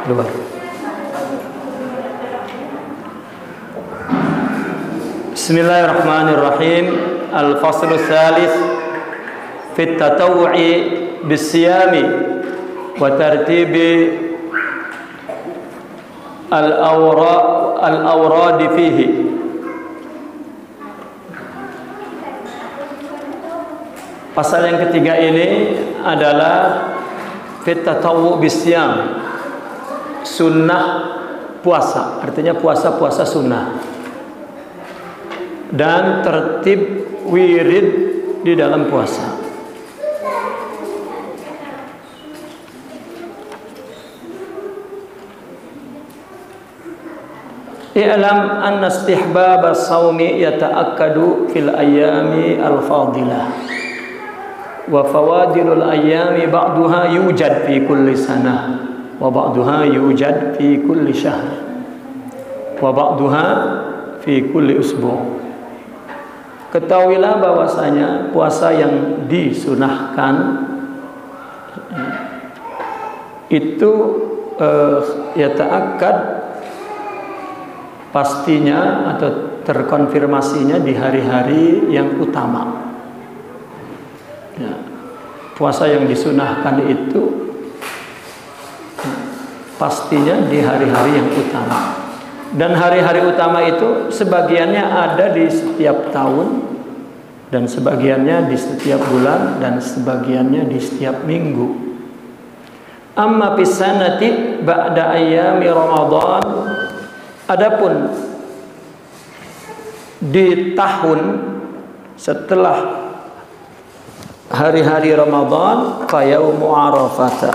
luar. Bismillahirrahmanirrahim. Al-faslu tsalits fi at-tatawwu'i bis-siyami wa tartibi al-awrad fihi. Pasal yang ketiga ini adalah fit tatawwu bisyam, sunnah puasa, artinya puasa-puasa sunnah, dan tertib wirid di dalam puasa. I'lam anna istihbab as-sawmi yata'akkadu fil ayami al-fadilah wa fawadilul ayami ba'duha yujad fi kulli sanah wa ba'duha yujad fi kulli syahr wa ba'duha fi kulli usbu'. Ketahuilah bahwasanya puasa yang disunahkan itu yata'akkad, pastinya atau terkonfirmasinya di hari-hari yang utama. Ya, puasa yang disunahkan itu pastinya di hari-hari yang utama. Dan hari-hari utama itu sebagiannya ada di setiap tahun, dan sebagiannya di setiap bulan, dan sebagiannya di setiap minggu. Amma pisanati ba'da ayyami Ramadan, adapun di tahun setelah hari-hari Ramadan, fa yaumu Arafah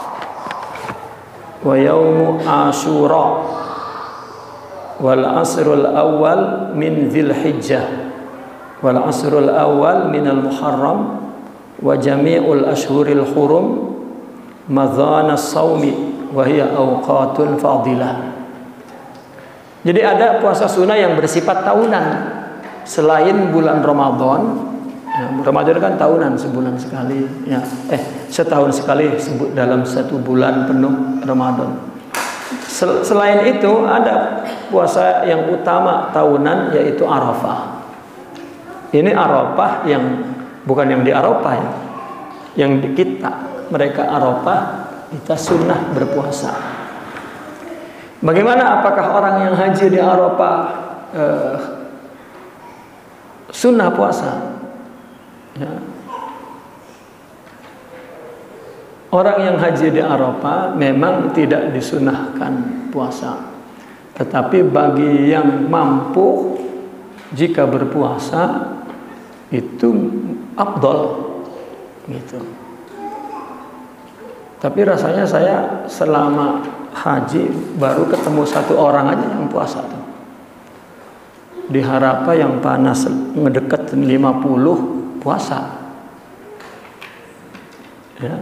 wa yaumu Asyura wal asrul awal min Dzulhijjah wal asrul awal min al Muharram wa jami'ul ashhuril hurum madhana as-sawmi wa hiya awqatul fadilah. Jadi ada puasa sunnah yang bersifat tahunan selain bulan Ramadan. Ya, Ramadan kan tahunan, sebulan sekali, ya. Setahun sekali dalam satu bulan penuh Ramadan. Selain itu ada puasa yang utama tahunan, yaitu Arafah. Ini Arafah yang bukan yang di Arafah ya, yang di kita. Mereka Arafah, kita sunnah berpuasa. Bagaimana, apakah orang yang haji di Arafah sunnah puasa? Ya. Orang yang haji di Arafah memang tidak disunahkan puasa, tetapi bagi yang mampu, jika berpuasa itu afdal gitu. Tapi rasanya saya selama haji baru ketemu satu orang aja yang puasa tuh. Di Harapah yang panas ngedeket 50 puasa. Ya.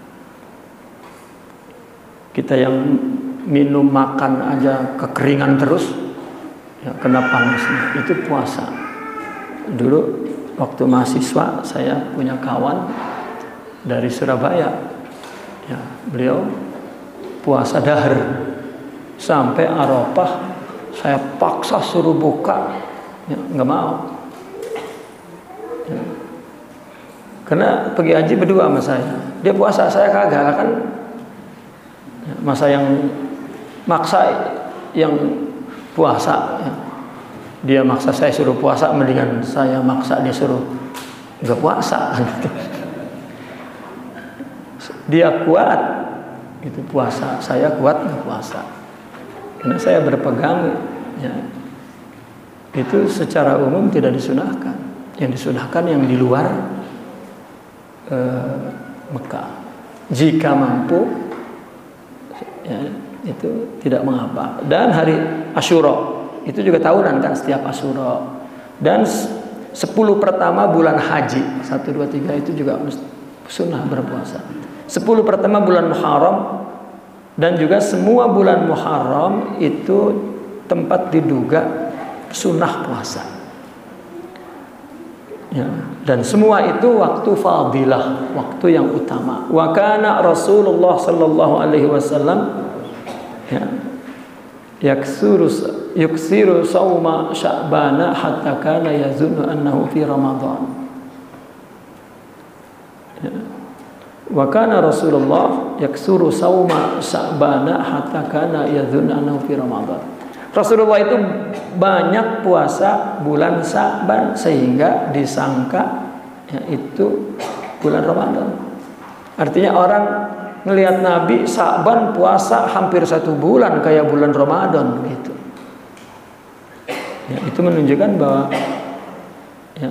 Kita yang minum makan aja kekeringan terus, ya, kena panasnya, itu puasa. Dulu waktu mahasiswa saya punya kawan dari Surabaya, ya, beliau puasa dahar sampai Arafah, saya paksa suruh buka, ya, nggak mau. Ya. Karena pergi haji berdua sama saya, dia puasa, saya kagak kan. Masa yang maksa yang puasa, ya. Dia maksa saya suruh puasa, mendingan saya maksa dia suruh nggak puasa. Dia kuat itu puasa, saya kuat nggak puasa. Karena saya berpegang, ya, itu secara umum tidak disunahkan. Yang disunahkan yang di luar Mekah. Jika mampu, ya, itu tidak mengapa. Dan hari Asyura itu juga tahunan kan, setiap Asyura. Dan 10 pertama bulan haji 1, 2, 3 itu juga sunnah berpuasa. 10 pertama bulan Muharram, dan juga semua bulan Muharram itu tempat diduga sunnah puasa. Ya, dan semua itu waktu fadilah, waktu yang utama. Wa kana Rasulullah sallallahu alaihi wasallam Ya. Yuksiru sauma Sya'bana hatta kana yazunnu annahu fi Ramadan. Ya. Wa kana Rasulullah yaksuru sauma Sya'bana hatta kana yazunnu annahu fi Ramadan. Rasulullah itu banyak puasa bulan Sya'ban sehingga disangka ya, itu bulan Ramadan. Artinya orang melihat Nabi Sya'ban puasa hampir 1 bulan kayak bulan Ramadan gitu. Ya, itu menunjukkan bahwa ya,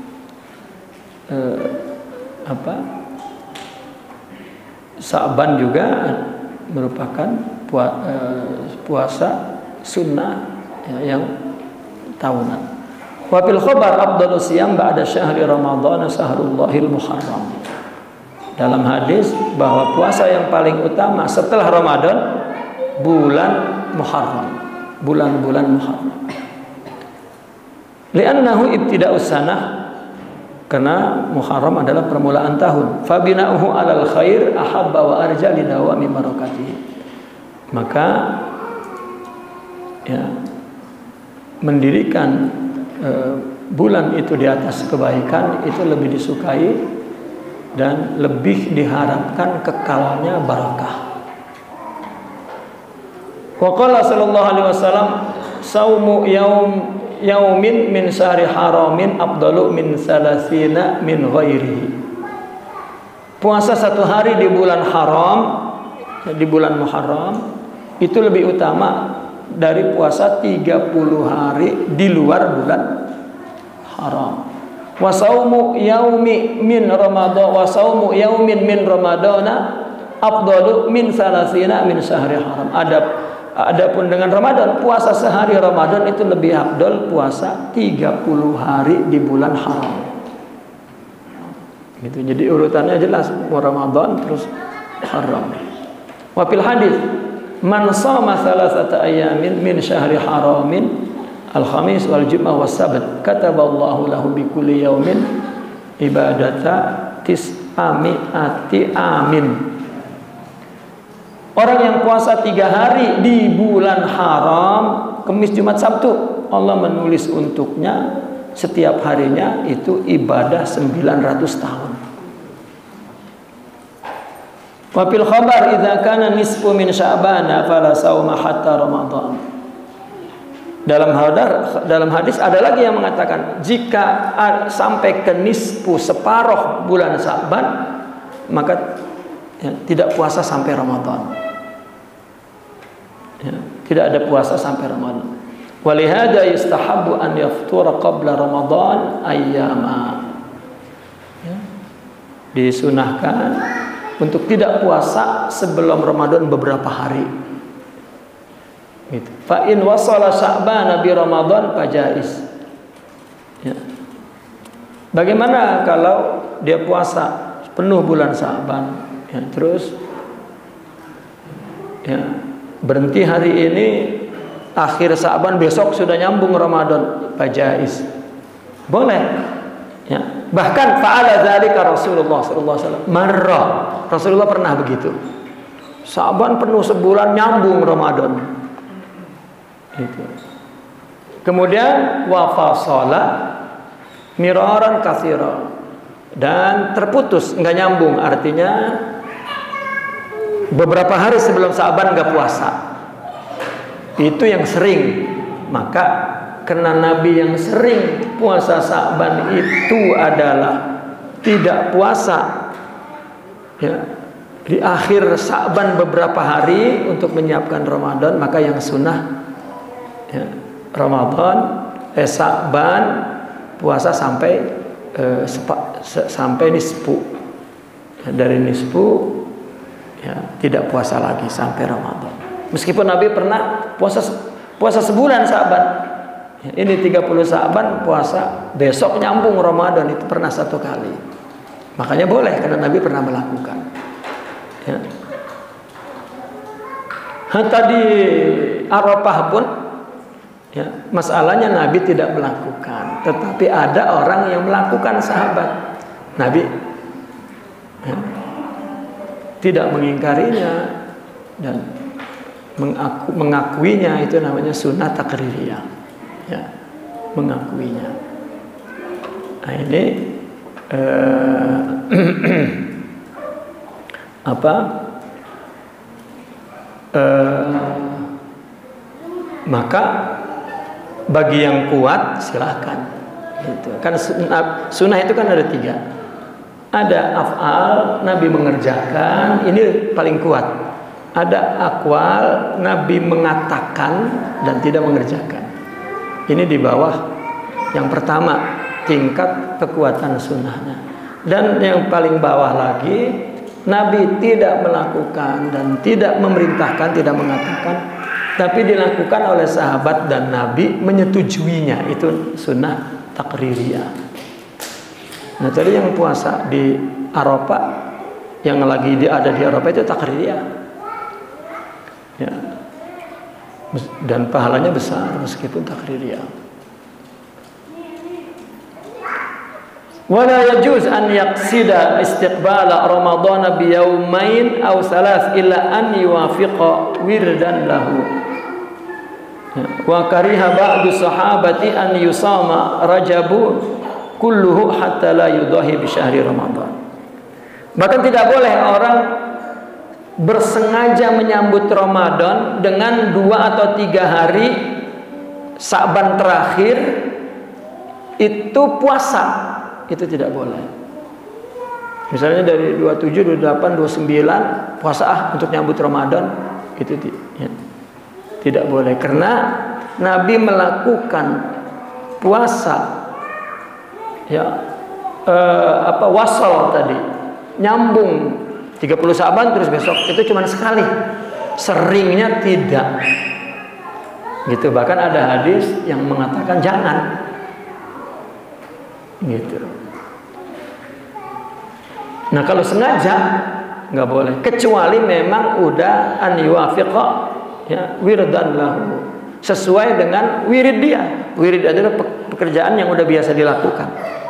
Sya'ban juga merupakan puasa sunnah ya, yang tahunan. Wa fil khabar afdhalus siyam ba'da syahri Ramadan sahrullahil muharram. Dalam hadis bahwa puasa yang paling utama setelah Ramadan bulan Muharram, bulan-bulan Muharram. Li'annahu ibtida'us sanah, karena Muharram adalah permulaan tahun. Fabina'uhu 'alal khair ahabba wa arja li dawami barakatihi. Maka ya, mendirikan bulan itu di atas kebaikan itu lebih disukai dan lebih diharapkan kekalnya barakah. Wa qala sallallahu alaihi wasallam saumu yaumin min syahri haramin afdalu min salasina min ghairihi. Puasa 1 hari di bulan haram, di bulan Muharram itu lebih utama dari puasa 30 hari di luar bulan haram. Wa saumu yaumi min Ramadan wa saumu yaumin min Ramadana afdalu min salasina min syahri haram. Adapun dengan Ramadan, puasa sehari Ramadan itu lebih afdal puasa 30 hari di bulan haram. Gitu. Jadi urutannya jelas, Ramadan terus haram. Wa fil hadis man shama salasata ayamin min syahri haramin al-khamis wal jum'ah was sabt kataballahu lahu bi kulli yaumin ibadata tis'ami'ati amin. Orang yang puasa 3 hari di bulan haram, Kamis, Jumat, Sabtu, Allah menulis untuknya setiap harinya itu ibadah 900 tahun. Wa fil khabar idza kana nisfu min sya'bana fala sauma hatta ramadan. Dalam hadis ada lagi yang mengatakan jika sampai ke nisfu, separuh bulan Sya'ban, maka ya, tidak puasa sampai Ramadan. Ya, tidak ada puasa sampai Ramadan. Walihada yustahabbu an yaftura qabla Ramadan ayyama. Ya, disunahkan untuk tidak puasa sebelum Ramadan beberapa hari. Gitu. Fa in wasala Sya'ban bi Ramadan fajaiz. Ya. Bagaimana kalau dia puasa penuh bulan Sya'ban, ya, terus ya, berhenti hari ini, akhir Sya'ban besok sudah nyambung Ramadan, fajaiz. Boleh. Ya. Bahkan fa'ala dzalika Rasulullah sallallahu alaihi wasallam. Marra. Rasulullah pernah begitu. Sya'ban penuh sebulan nyambung Ramadan. Itu. Kemudian wafasala miraran katsira, dan terputus, nggak nyambung, artinya beberapa hari sebelum Sya'ban nggak puasa. Itu yang sering. Maka karena Nabi yang sering puasa Sya'ban itu adalah tidak puasa ya, di akhir Sya'ban beberapa hari untuk menyiapkan Ramadan, maka yang sunnah ya, Ramadan, Sya'ban puasa sampai nisfu. Ya, dari nisfu ya, tidak puasa lagi sampai Ramadan. Meskipun Nabi pernah puasa sebulan Sya'ban. Ya, ini 30 Sya'ban puasa, besok nyambung Ramadan, itu pernah 1 kali. Makanya boleh karena Nabi pernah melakukan. Ya. Hatta di Arafah pun ya, masalahnya Nabi tidak melakukan, tetapi ada orang yang melakukan, sahabat. Nabi ya, tidak mengingkarinya dan mengakuinya itu namanya sunnah takririyah. Ya, mengakuinya. Nah ini maka bagi yang kuat silahkan. Gitu. Kan sunnah itu kan ada 3. Ada af'al, Nabi mengerjakan, ini paling kuat. Ada aqwal, Nabi mengatakan dan tidak mengerjakan. Ini di bawah yang pertama, tingkat kekuatan sunnahnya. Dan yang paling bawah lagi, Nabi tidak melakukan dan tidak memerintahkan, tidak mengatakan, tapi dilakukan oleh sahabat dan Nabi menyetujuinya. Itu sunnah takririyah. Nah tadi yang puasa di Arafah, yang lagi ada di Arafah itu takririyah. Ya. Dan pahalanya besar meskipun takririyah. Wala yajuz an yaqsida istiqbala Ramadan bi yawmain aw thalath illa an yuwafiqa wirdan lahu. Wa kariha ba'du sahabati an yusama Rajabu kulluhu hatta la yudahi bi syahri Ramadan. Bahkan tidak boleh orang bersengaja menyambut Ramadan dengan 2 atau 3 hari Sa'ban terakhir itu puasa, itu tidak boleh. Misalnya dari 27, 28, 29 puasa untuk nyambut Ramadan, itu tidak boleh, karena Nabi melakukan puasa wasal tadi, nyambung 30 Sa'ban terus besok, itu cuma sekali, seringnya tidak gitu. Bahkan ada hadis yang mengatakan jangan gitu. Nah kalau sengaja nggak boleh, kecuali memang udah an yuwafiqa wirdan lahu, sesuai dengan wirid dia. Wirid adalah pekerjaan yang udah biasa dilakukan,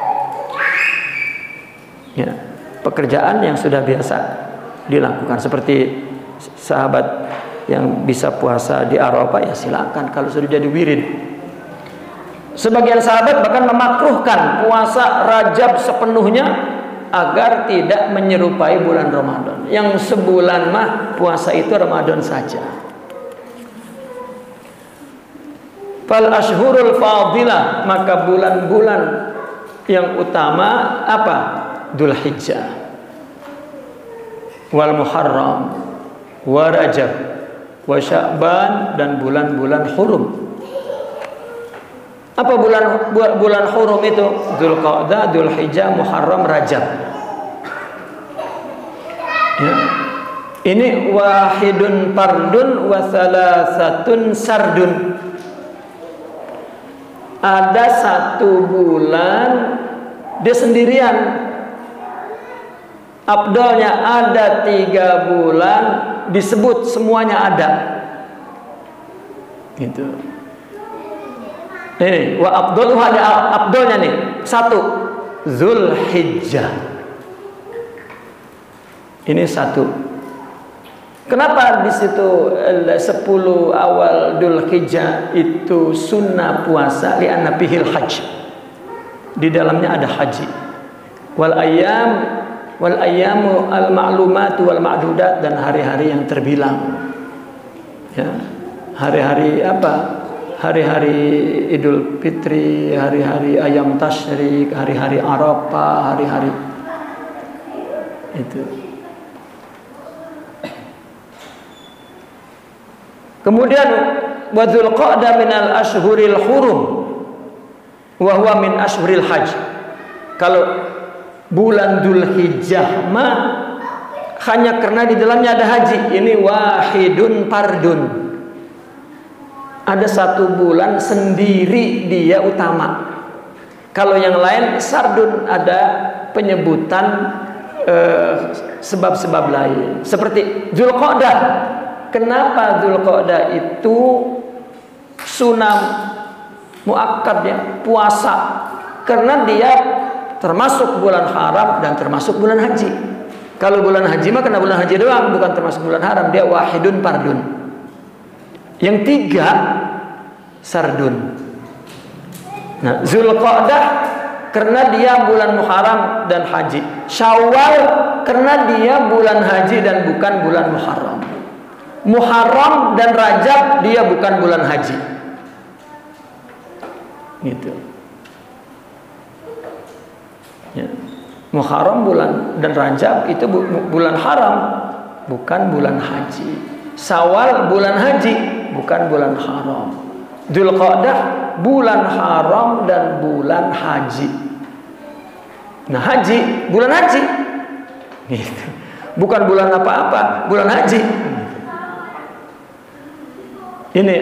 ya, pekerjaan yang sudah biasa dilakukan. Seperti sahabat yang bisa puasa di Arafah, ya silakan kalau sudah jadi wirid. Sebagian sahabat bahkan memakruhkan puasa Rajab sepenuhnya agar tidak menyerupai bulan Ramadan. Yang sebulan mah puasa itu Ramadan saja. Fal ashhurul fadilah, maka bulan-bulan yang utama apa? Dzulhijjah, wal Muharram, wa Rajab, wa Sya'ban, dan bulan-bulan hurum. Apa bulan hurum itu? Dzulqa'dah, Dzulhijjah, Muharram, Rajab. Ya. Ini wahidun fardun wa salasatun sardun. Ada satu bulan dia sendirian. Abdalnya ada 3 bulan disebut semuanya ada. Gitu. Ini wa abdul, ada abdulnya nih. 1 Dzulhijjah. Ini 1. Kenapa di situ 10 awal Dzulhijjah itu sunnah puasa? Li'anna fihil hajj. Di dalamnya ada haji. Wal ayyamu al ma'lumat wal ma'dudat, dan hari-hari yang terbilang. Ya. Hari-hari apa? Hari-hari Idul Fitri, hari-hari Ayam Tasyrik, hari-hari Arafah, hari-hari itu. Kemudian wa Dzulqa'dah minal ashhuril hurum wa huwa min ashhuril hajj. Kalau bulan Dzulhijjah mah hanya karena di dalamnya ada haji. Ini wahidun fardun. Ada 1 bulan sendiri dia utama. Kalau yang lain sardun, ada penyebutan sebab-sebab lain. Seperti Dzulqa'dah. Kenapa Dzulqa'dah itu sunnah muakkad ya, puasa? Karena dia termasuk bulan haram dan termasuk bulan haji. Kalau bulan haji mah kena bulan haji doang, bukan termasuk bulan haram. Dia wahidun fardun. Yang tiga sardun. Nah, Zulqa'dah karena dia bulan Muharram dan haji. Syawal karena dia bulan haji dan bukan bulan Muharram. Muharram dan Rajab dia bukan bulan haji. Gitu. Ya. Muharram bulan dan Rajab itu bulan haram, bukan bulan haji. Syawal bulan haji, bukan bulan haram. Dzulqa'dah bulan haram dan bulan haji. Nah, haji, bulan haji. Gitu. Bukan bulan apa-apa, bulan haji. Ini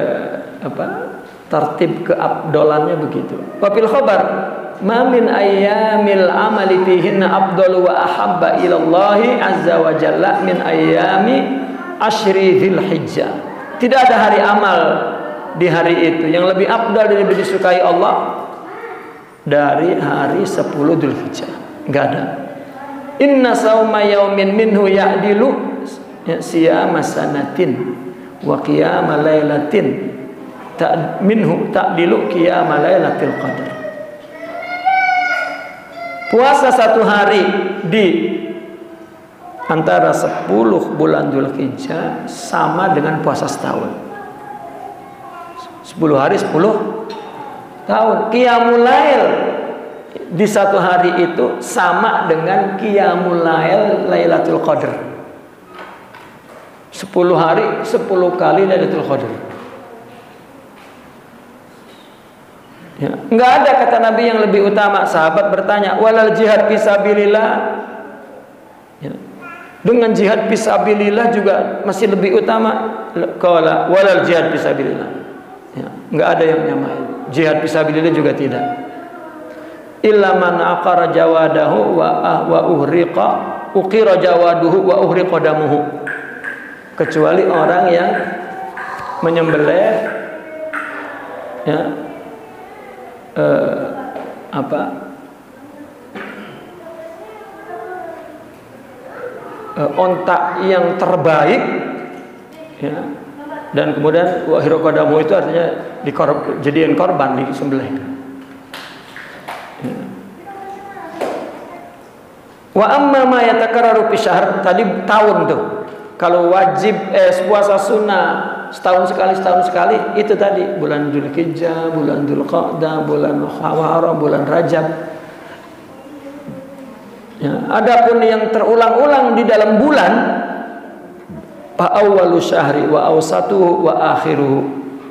tertib keabdolannya begitu. Wa fil khabar ma min ayyamil amali fihinna afdalu wa ahabba ila Allah azza wa jalla min ayyami asyri dzulhijjah. Tidak ada hari amal di hari itu yang lebih afdal dan lebih disukai Allah dari hari 10 Dzulhijjah. Enggak ada. Inna sauma yaumin minhu ya'dilu siyama sanatin wa qiyama lailatin minhu ta'dilu qiyama lailatil qadar. Puasa satu hari di antara 10 bulan Dzulhijjah sama dengan puasa setahun. 10 hari 10 tahun. Qiyamul lail di satu hari itu sama dengan qiyamul lail Lailatul Qadar. 10 hari 10 kali Lailatul Qadar. Ya, enggak ada kata Nabi yang lebih utama. Sahabat bertanya, "Walal jihad fisabilillah?" Ya. Dengan jihad fisabilillah juga masih lebih utama. Qala walal jihad fisabilillah. Ya, enggak ada yang nyamain. Jihad fisabilillah juga tidak. Illa man aqara jawadahu wa uhriqa uqira jawaduhu wa uhriqa damuhu. Kecuali orang yang menyembelih ya ontak yang terbaik ya, dan kemudian wa uhriqa damuhu itu artinya jadiin korban, disembelih. Wa amma ma yatakarraru fi syahr, tadi tahun tuh. Kalau wajib puasa sunnah setahun sekali itu tadi bulan Dzulhijjah, bulan Dzulqa'dah, bulan Muharram, bulan Rajab. Ya, adapun yang terulang-ulang di dalam bulan fa awwalu syahri wa awsatuhu wa akhiruhu.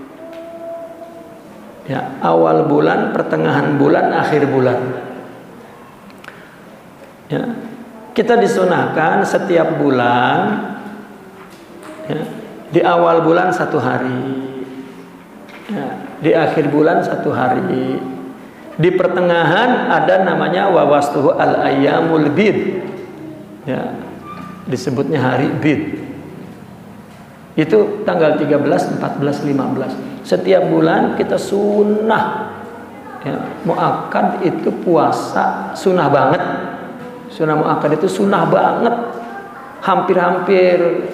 Ya, awal bulan, pertengahan bulan, akhir bulan. Ya, kita disunahkan setiap bulan ya, di awal bulan 1 hari ya, di akhir bulan 1 hari, di pertengahan ada namanya wawastuhu al-ayyamul bid ya, disebutnya hari bid, itu tanggal 13, 14, 15 setiap bulan kita sunnah ya, muakkad itu puasa sunnah banget. Sunnah muakkad itu sunnah banget, hampir-hampir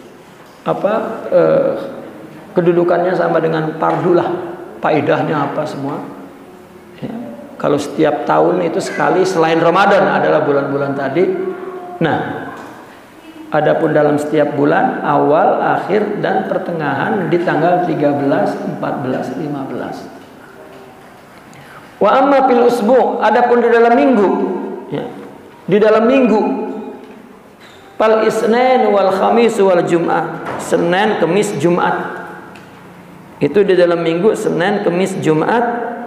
kedudukannya sama dengan fardu lah, faedahnya apa semua ya. Kalau setiap tahun itu sekali selain Ramadan adalah bulan-bulan tadi. Nah, adapun dalam setiap bulan awal, akhir dan pertengahan di tanggal 13, 14, 15. Wa amma fil usbu', adapun di dalam minggu ya, di dalam minggu fal isnin wal khamis wal jum'ah, Senin, Kamis, Jumat. Itu di dalam minggu Senin, Kamis, Jumat.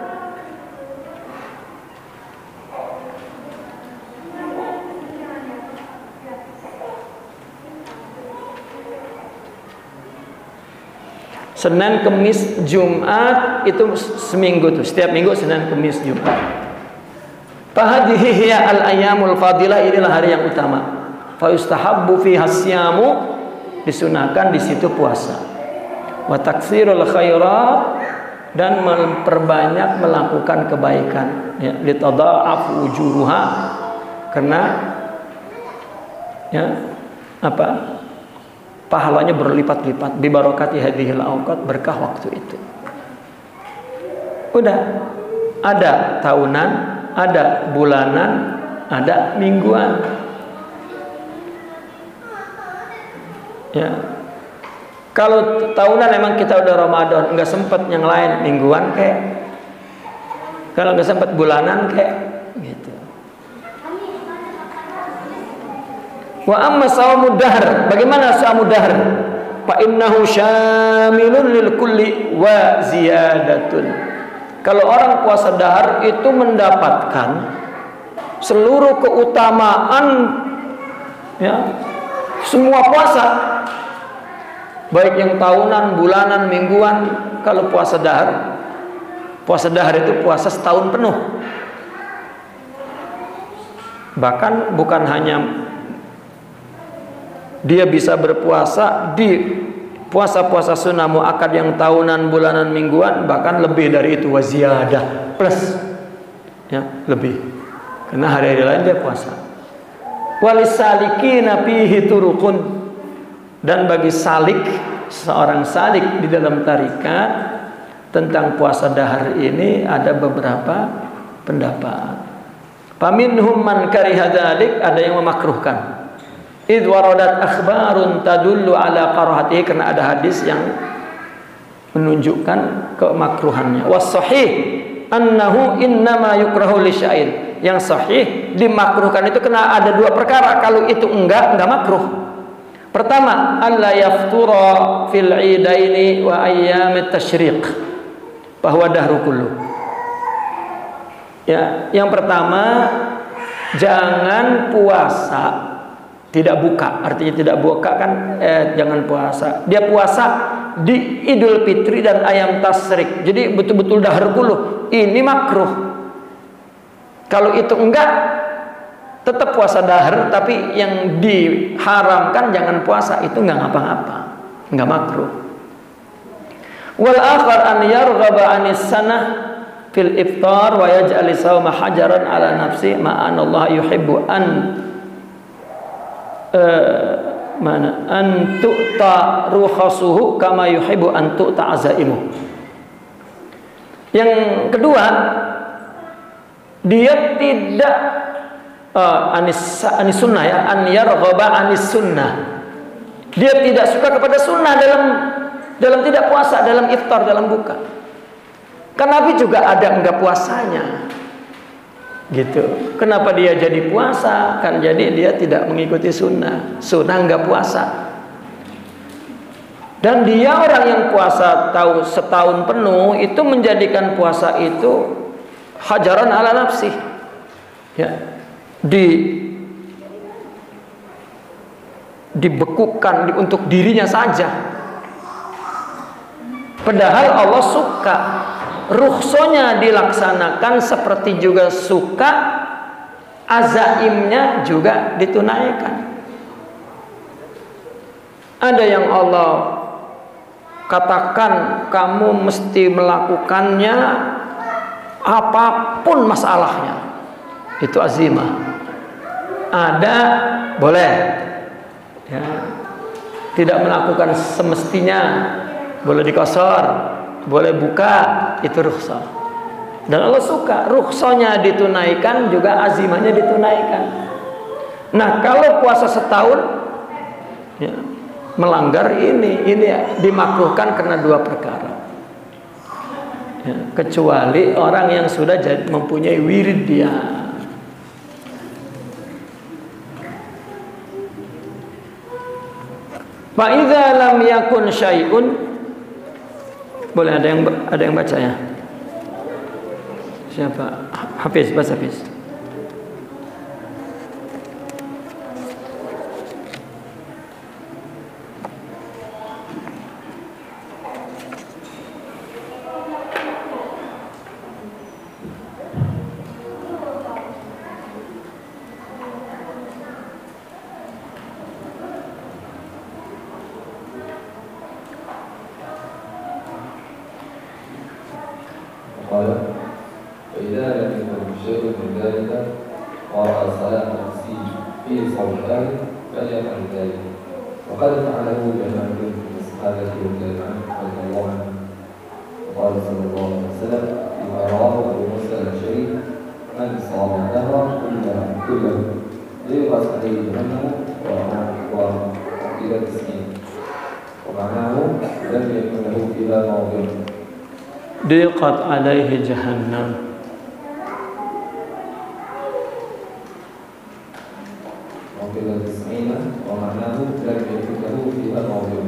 Senin, Kamis, Jumat itu seminggu tuh. Setiap minggu Senin, Kamis, Jumat. Fahadhihi hiya al-ayyamul fadilah, inilah hari yang utama. Fa yustahabbu fiha syamu, disunahkan di situ puasa. Wa taksirul khairat, dan memperbanyak melakukan kebaikan. Ya, litadha'af ujuruha, karena ya pahalanya berlipat-lipat bi barakati hadhil awqat, berkah waktu itu. Udah, ada tahunan, ada bulanan, ada mingguan. Ya. Kalau tahunan emang kita udah Ramadan, nggak sempet yang lain, mingguan kayak. Kalau nggak sempet bulanan kayak gitu. Wa amma shaumud dahr, bagaimana shaumud dahr? Fa innahu syamilun lil kulli wa ziyadatun. Kalau orang puasa dahr itu mendapatkan seluruh keutamaan, ya, semua puasa, baik yang tahunan, bulanan, mingguan. Kalau puasa dahr itu puasa setahun penuh. Bahkan bukan hanya dia bisa berpuasa di puasa-puasa sunnah muakkad yang tahunan, bulanan, mingguan, bahkan lebih dari itu, waziyadah, plus, ya, lebih. Karena hari-hari lain dia puasa. Walisalikina fihi turuqun, dan bagi salik, seorang salik di dalam tarikat tentang puasa dahr ini ada beberapa pendapat. Faminhum man kariha dzalik, ada yang memakruhkan. Idh waradat akhbarun tadullu ala karahatihi, karena ada hadis yang menunjukkan kemakruhannya. Was sahih annahu innama yukrahu lisyain. Yang sahih dimakruhkan itu karena ada dua perkara. Kalau itu enggak makruh. Pertama, alla yaftura fil idaini wa ayyamit tasyriq, bahwa dahru kullu. Ya, yang pertama, jangan puasa tidak buka. Artinya tidak buka kan, jangan puasa. Dia puasa di Idul Fitri dan ayam tasyrik. Jadi betul-betul dahar kullu. Ini makruh. Kalau itu enggak, tetap puasa dahar, tapi yang diharamkan jangan puasa, itu enggak ngapa-ngapa, enggak makruh. Wal akhar an yarghaba anis sanah fil iftar wa yaj'al sawma hajaran ala nafsi ma'an Allah yuhibbu an tu'ta ruhasuhu kama yuhibbu an tu'ta azaimuh. Yang kedua, dia tidak anis sunnah, ya, an yarghaba anis sunnah. Dia tidak suka kepada sunnah dalam tidak puasa, dalam iftar, dalam buka. Kan Nabi juga ada enggak puasanya. Gitu. Kenapa dia jadi puasa? Kan jadi dia tidak mengikuti sunnah. Sunnah enggak puasa. Dan dia orang yang puasa tahu setahun penuh, itu menjadikan puasa itu hajaran ala nafsi. Ya. Dibekukan untuk dirinya saja. Padahal Allah suka rukhsahnya dilaksanakan, seperti juga suka azaimnya juga ditunaikan. Ada yang Allah katakan kamu mesti melakukannya apapun masalahnya, itu azimah. Ada boleh, ya, tidak melakukan semestinya, boleh dikosor, boleh buka, itu rukhsah. Dan Allah suka rukhsahnya ditunaikan, juga azimahnya ditunaikan. Nah, kalau puasa setahun, ya, melanggar ini dimakruhkan karena dua perkara. Ya, kecuali orang yang sudah mempunyai wirid dia. Fa idza lam yakun syai'un, boleh ada yang baca ya? Siapa? Hafiz, baca Hafiz. وقد فعله جماعة من الصحابة رضي الله عنهم قال صلى الله عليه وسلم فيما رواه أبو موسى الأشعري من صام الدهر كله ليغص عليه جهنم وقيل تسليم ومعناه لم يكن له فيها موضع ضيقت عليه جهنم وقيل تسليم ومعناه لم يكن له فيها موضع.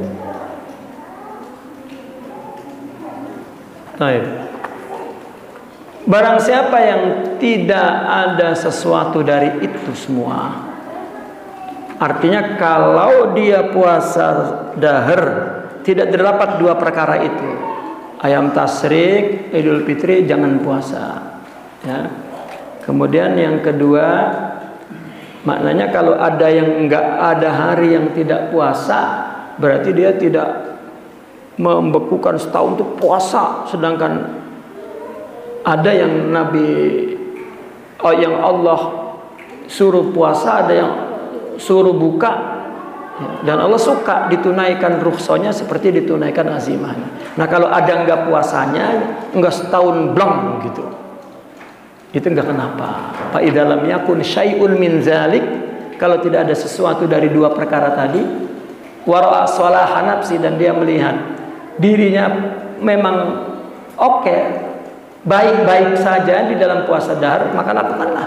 Baik. Barang siapa yang tidak ada sesuatu dari itu semua, artinya kalau dia puasa dahar tidak terdapat dua perkara itu, ayam tasyrik, Idul Fitri jangan puasa. Ya. Kemudian yang kedua, maknanya kalau ada yang enggak ada hari yang tidak puasa, berarti dia tidak membekukan setahun untuk puasa, sedangkan ada yang yang Allah suruh puasa, ada yang suruh buka, dan Allah suka ditunaikan rukhsahnya seperti ditunaikan azimahnya. Nah kalau ada enggak puasanya, enggak setahun blank gitu, itu enggak kenapa. Fa idza lam yakun syai'un min zalik, kalau tidak ada sesuatu dari dua perkara tadi, wara'a salaha nafsi, dan dia melihat dirinya memang oke, baik-baik saja di dalam puasa dahar, maka lakukanlah.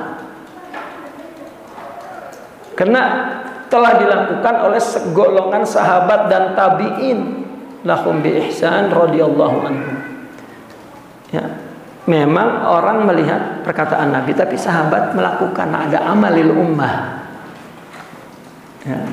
Karena telah dilakukan oleh segolongan sahabat dan tabi'in lahum bi ihsan radhiyallahu anhum. Ya, memang orang melihat perkataan Nabi, tapi sahabat melakukan, ada amalil ummah. Ya.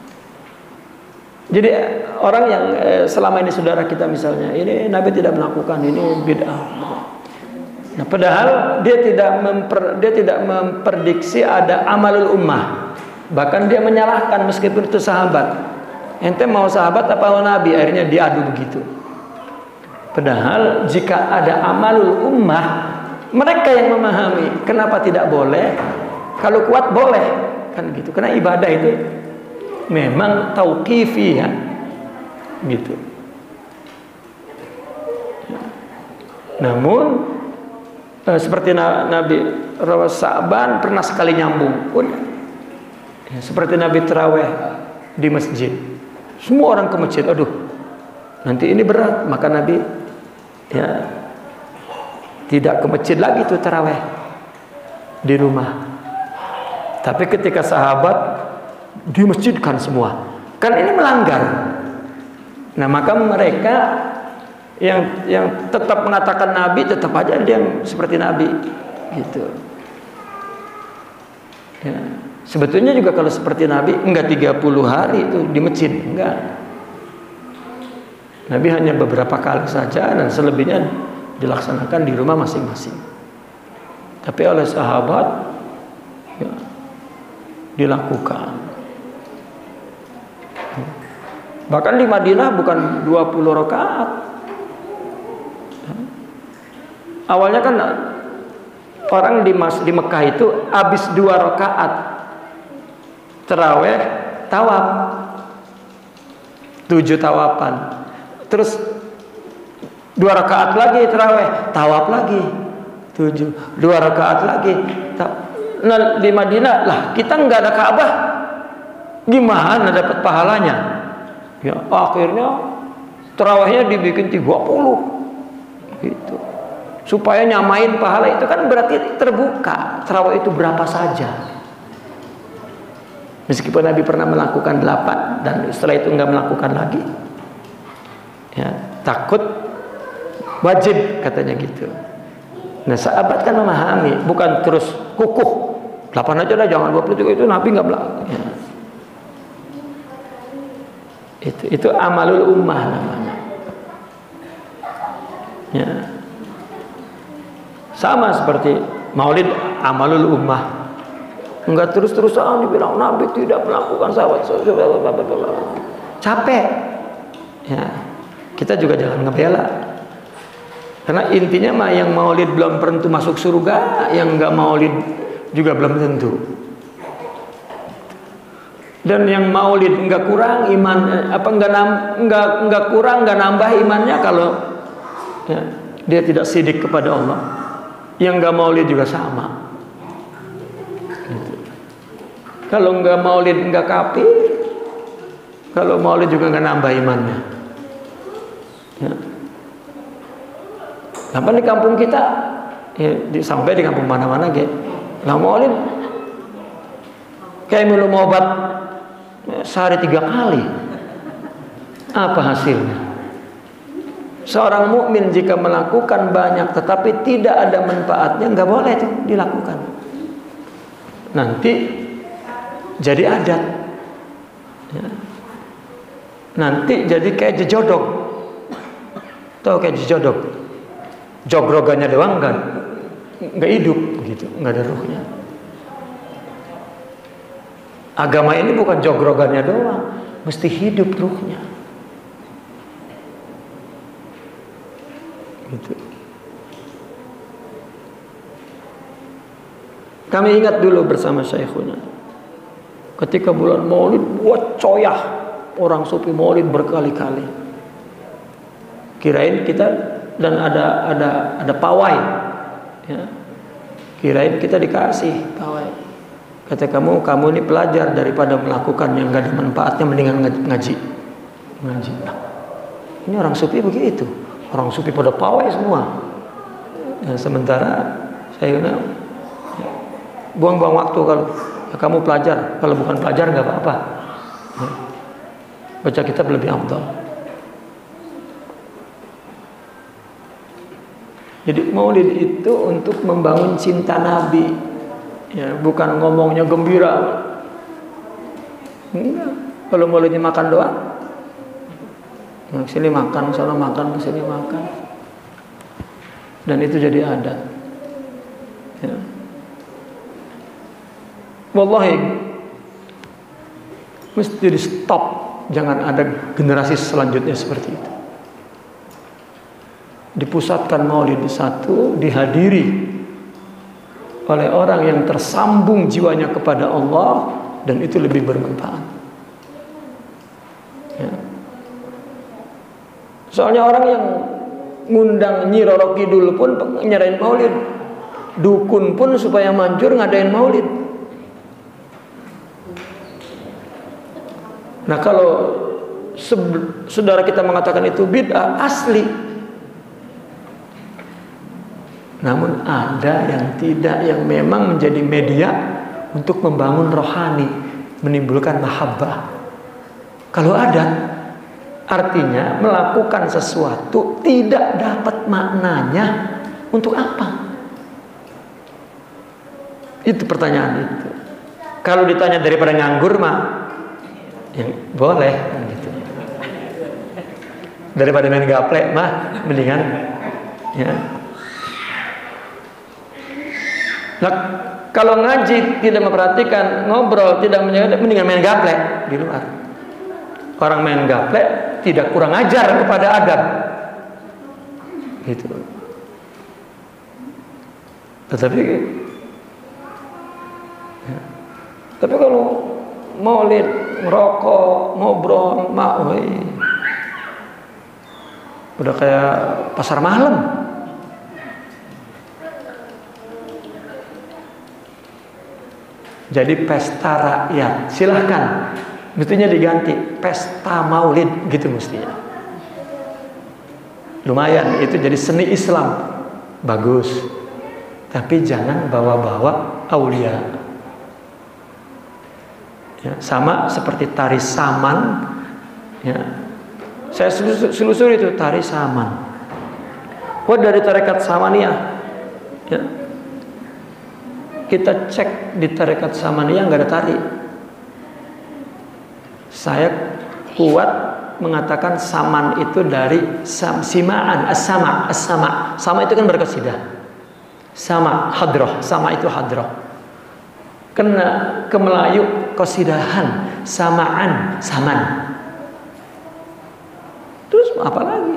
Jadi orang yang selama ini saudara kita misalnya, ini Nabi tidak melakukan, ini bid'ah. Nah, padahal dia tidak memprediksi ada amalul ummah. Bahkan dia menyalahkan meskipun itu sahabat. Ente mau sahabat apa mau Nabi? Akhirnya diadu begitu. Padahal jika ada amalul ummah, mereka yang memahami kenapa tidak boleh. Kalau kuat boleh, kan gitu. Karena ibadah itu memang tauqifi ya, gitu. Namun seperti Nabi Rawas Sa'ban pernah sekali nyambung pun, ya, seperti Nabi terawih di masjid, semua orang ke masjid, aduh nanti ini berat, maka Nabi ya tidak ke masjid lagi tuh terawih di rumah. Tapi ketika sahabat dimasjidkan semua, kan ini melanggar. Nah maka mereka yang tetap mengatakan Nabi, tetap aja dia seperti Nabi gitu ya. Sebetulnya juga kalau seperti Nabi enggak 30 hari itu di masjid, enggak. Nabi hanya beberapa kali saja, dan selebihnya dilaksanakan di rumah masing-masing. Tapi oleh sahabat ya, dilakukan. Bahkan di Madinah bukan 20 rakaat. Awalnya kan orang di Mekah itu habis 2 rakaat tarawih, tawaf 7 tawapan. Terus 2 rakaat lagi tarawih, tawaf lagi 7, 2 rakaat lagi. Nah, di Madinah lah kita nggak ada Ka'bah, gimana dapat pahalanya? Ya akhirnya tarawihnya dibikin 30 gitu, supaya nyamain pahala. Itu kan berarti terbuka, tarawih itu berapa saja. Meskipun Nabi pernah melakukan 8 dan setelah itu nggak melakukan lagi, ya takut wajib katanya gitu. Nah sahabat kan memahami, bukan terus kukuh 8 aja dah, jangan 23, itu Nabi nggak melakukan ya. Itu amalul ummah namanya ya. Sama seperti maulid, amalul ummah. Enggak terus-terusan dibilang Nabi tidak melakukan, sahabat capek ya. Kita juga jangan ngebela, karena intinya mah yang maulid belum tentu masuk surga, yang enggak maulid juga belum tentu. Dan yang maulid nggak kurang iman, nggak kurang, nggak nambah imannya kalau ya, dia tidak sidik kepada Allah. Yang nggak maulid juga sama. Gitu. Kalau nggak maulid nggak kafir, kalau maulid juga nggak nambah imannya. Ya. Sampai di kampung kita, ya, sampai di kampung mana-mana gitu. Lah maulid kayak minum obat sehari 3 kali. Apa hasilnya? Seorang mukmin jika melakukan banyak tetapi tidak ada manfaatnya, nggak boleh itu dilakukan. Nanti jadi adat. Ya. Nanti jadi kayak jejodok. Tahu kayak jejodok? Jogrogannya doang kan, nggak hidup gitu, nggak ada ruhnya. Agama ini bukan jogrogannya doang, mesti hidup ruhnya. Gitu. Kami ingat dulu bersama syekhuna, ketika bulan Maulid buat coyah, orang sufi Maulid berkali-kali. Kirain kita dan ada pawai, ya. Kirain kita dikasih pawai. Kata kamu ini pelajar, daripada melakukan yang gak ada manfaatnya mendingan ngaji. Nah, ini orang sufi begitu. Orang sufi pada pawai semua. Nah, sementara saya buang-buang waktu kalau ya, kamu pelajar, kalau bukan pelajar nggak apa-apa. Ya. Baca kitab lebih afdal. Jadi maulid itu untuk membangun cinta Nabi. Ya, bukan ngomongnya gembira. Enggak. Kalau maulidnya makan doang. Nah, sini makan, sana makan, sini makan. Dan itu jadi adat. Ya. Wallahi mesti di stop. Jangan ada generasi selanjutnya seperti itu. Dipusatkan maulid satu, dihadiri oleh orang yang tersambung jiwanya kepada Allah, dan itu lebih bermanfaat. Ya. Soalnya orang yang ngundang Nyi Roro Kidul pun nyerain maulid, dukun pun supaya manjur ngadain maulid. Nah kalau saudara kita mengatakan itu bid'ah asli. Namun ada yang tidak, yang memang menjadi media untuk membangun rohani, menimbulkan mahabbah. Kalau ada, artinya melakukan sesuatu tidak dapat maknanya, untuk apa? Itu pertanyaan itu. Kalau ditanya daripada nganggur mah, ya boleh gitu. Daripada main gaplek mah mendingan ya. Nah, kalau ngaji tidak memperhatikan, ngobrol tidak menjaga, mendingan main gaplek di luar. Orang main gaplek tidak kurang ajar kepada adab. Gitu. Tapi kalau maulid, ngerokok, ngobrol, udah kayak pasar malam. Jadi pesta rakyat, silahkan. Mestinya diganti pesta maulid gitu mestinya. Lumayan, itu jadi seni Islam, bagus. Tapi jangan bawa-bawa aulia. Ya, sama seperti tari saman. Ya, saya selusuri itu tari saman. Dari tarekat Samaniyah. Ya. Kita cek di tarekat Samaniyah nggak ada tari. Saya kuat mengatakan saman itu dari simaan, as-sama. Sama itu kan berkasidah. Sama hadroh, sama itu hadroh. Kena ke Melayu kosidahan, samaan, saman. Terus apa lagi?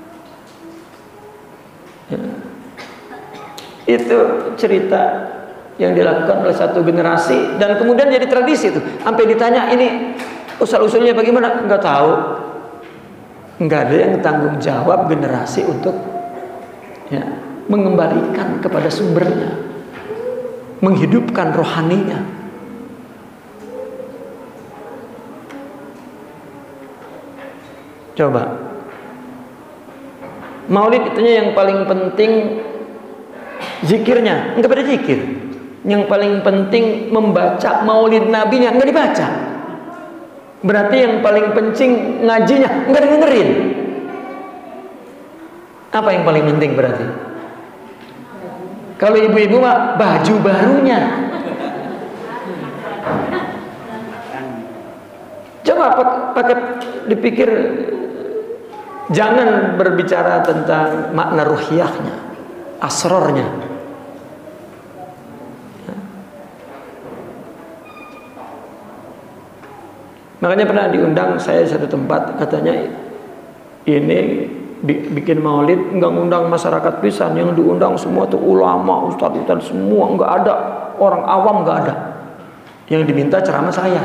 Ya. Itu cerita yang dilakukan oleh satu generasi dan kemudian jadi tradisi itu. Sampai ditanya ini usul-usulnya bagaimana? Enggak tahu. Enggak ada yang tanggung jawab generasi untuk ya, mengembalikan kepada sumbernya, menghidupkan rohaninya. Coba Maulid itunya yang paling penting zikirnya, enggak pada zikir. Yang paling penting membaca Maulid Nabinya, enggak dibaca. Berarti yang paling penting ngajinya, enggak dengerin. Apa yang paling penting berarti? Kalau ibu-ibu mah baju barunya. Coba pakai dipikir, jangan berbicara tentang makna ruhiyahnya, asrornya. Makanya pernah diundang saya satu tempat, katanya ini bikin maulid enggak ngundang masyarakat pisan, yang diundang semua tuh ulama, ustadz semua, enggak ada orang awam, enggak ada. Yang diminta ceramah saya.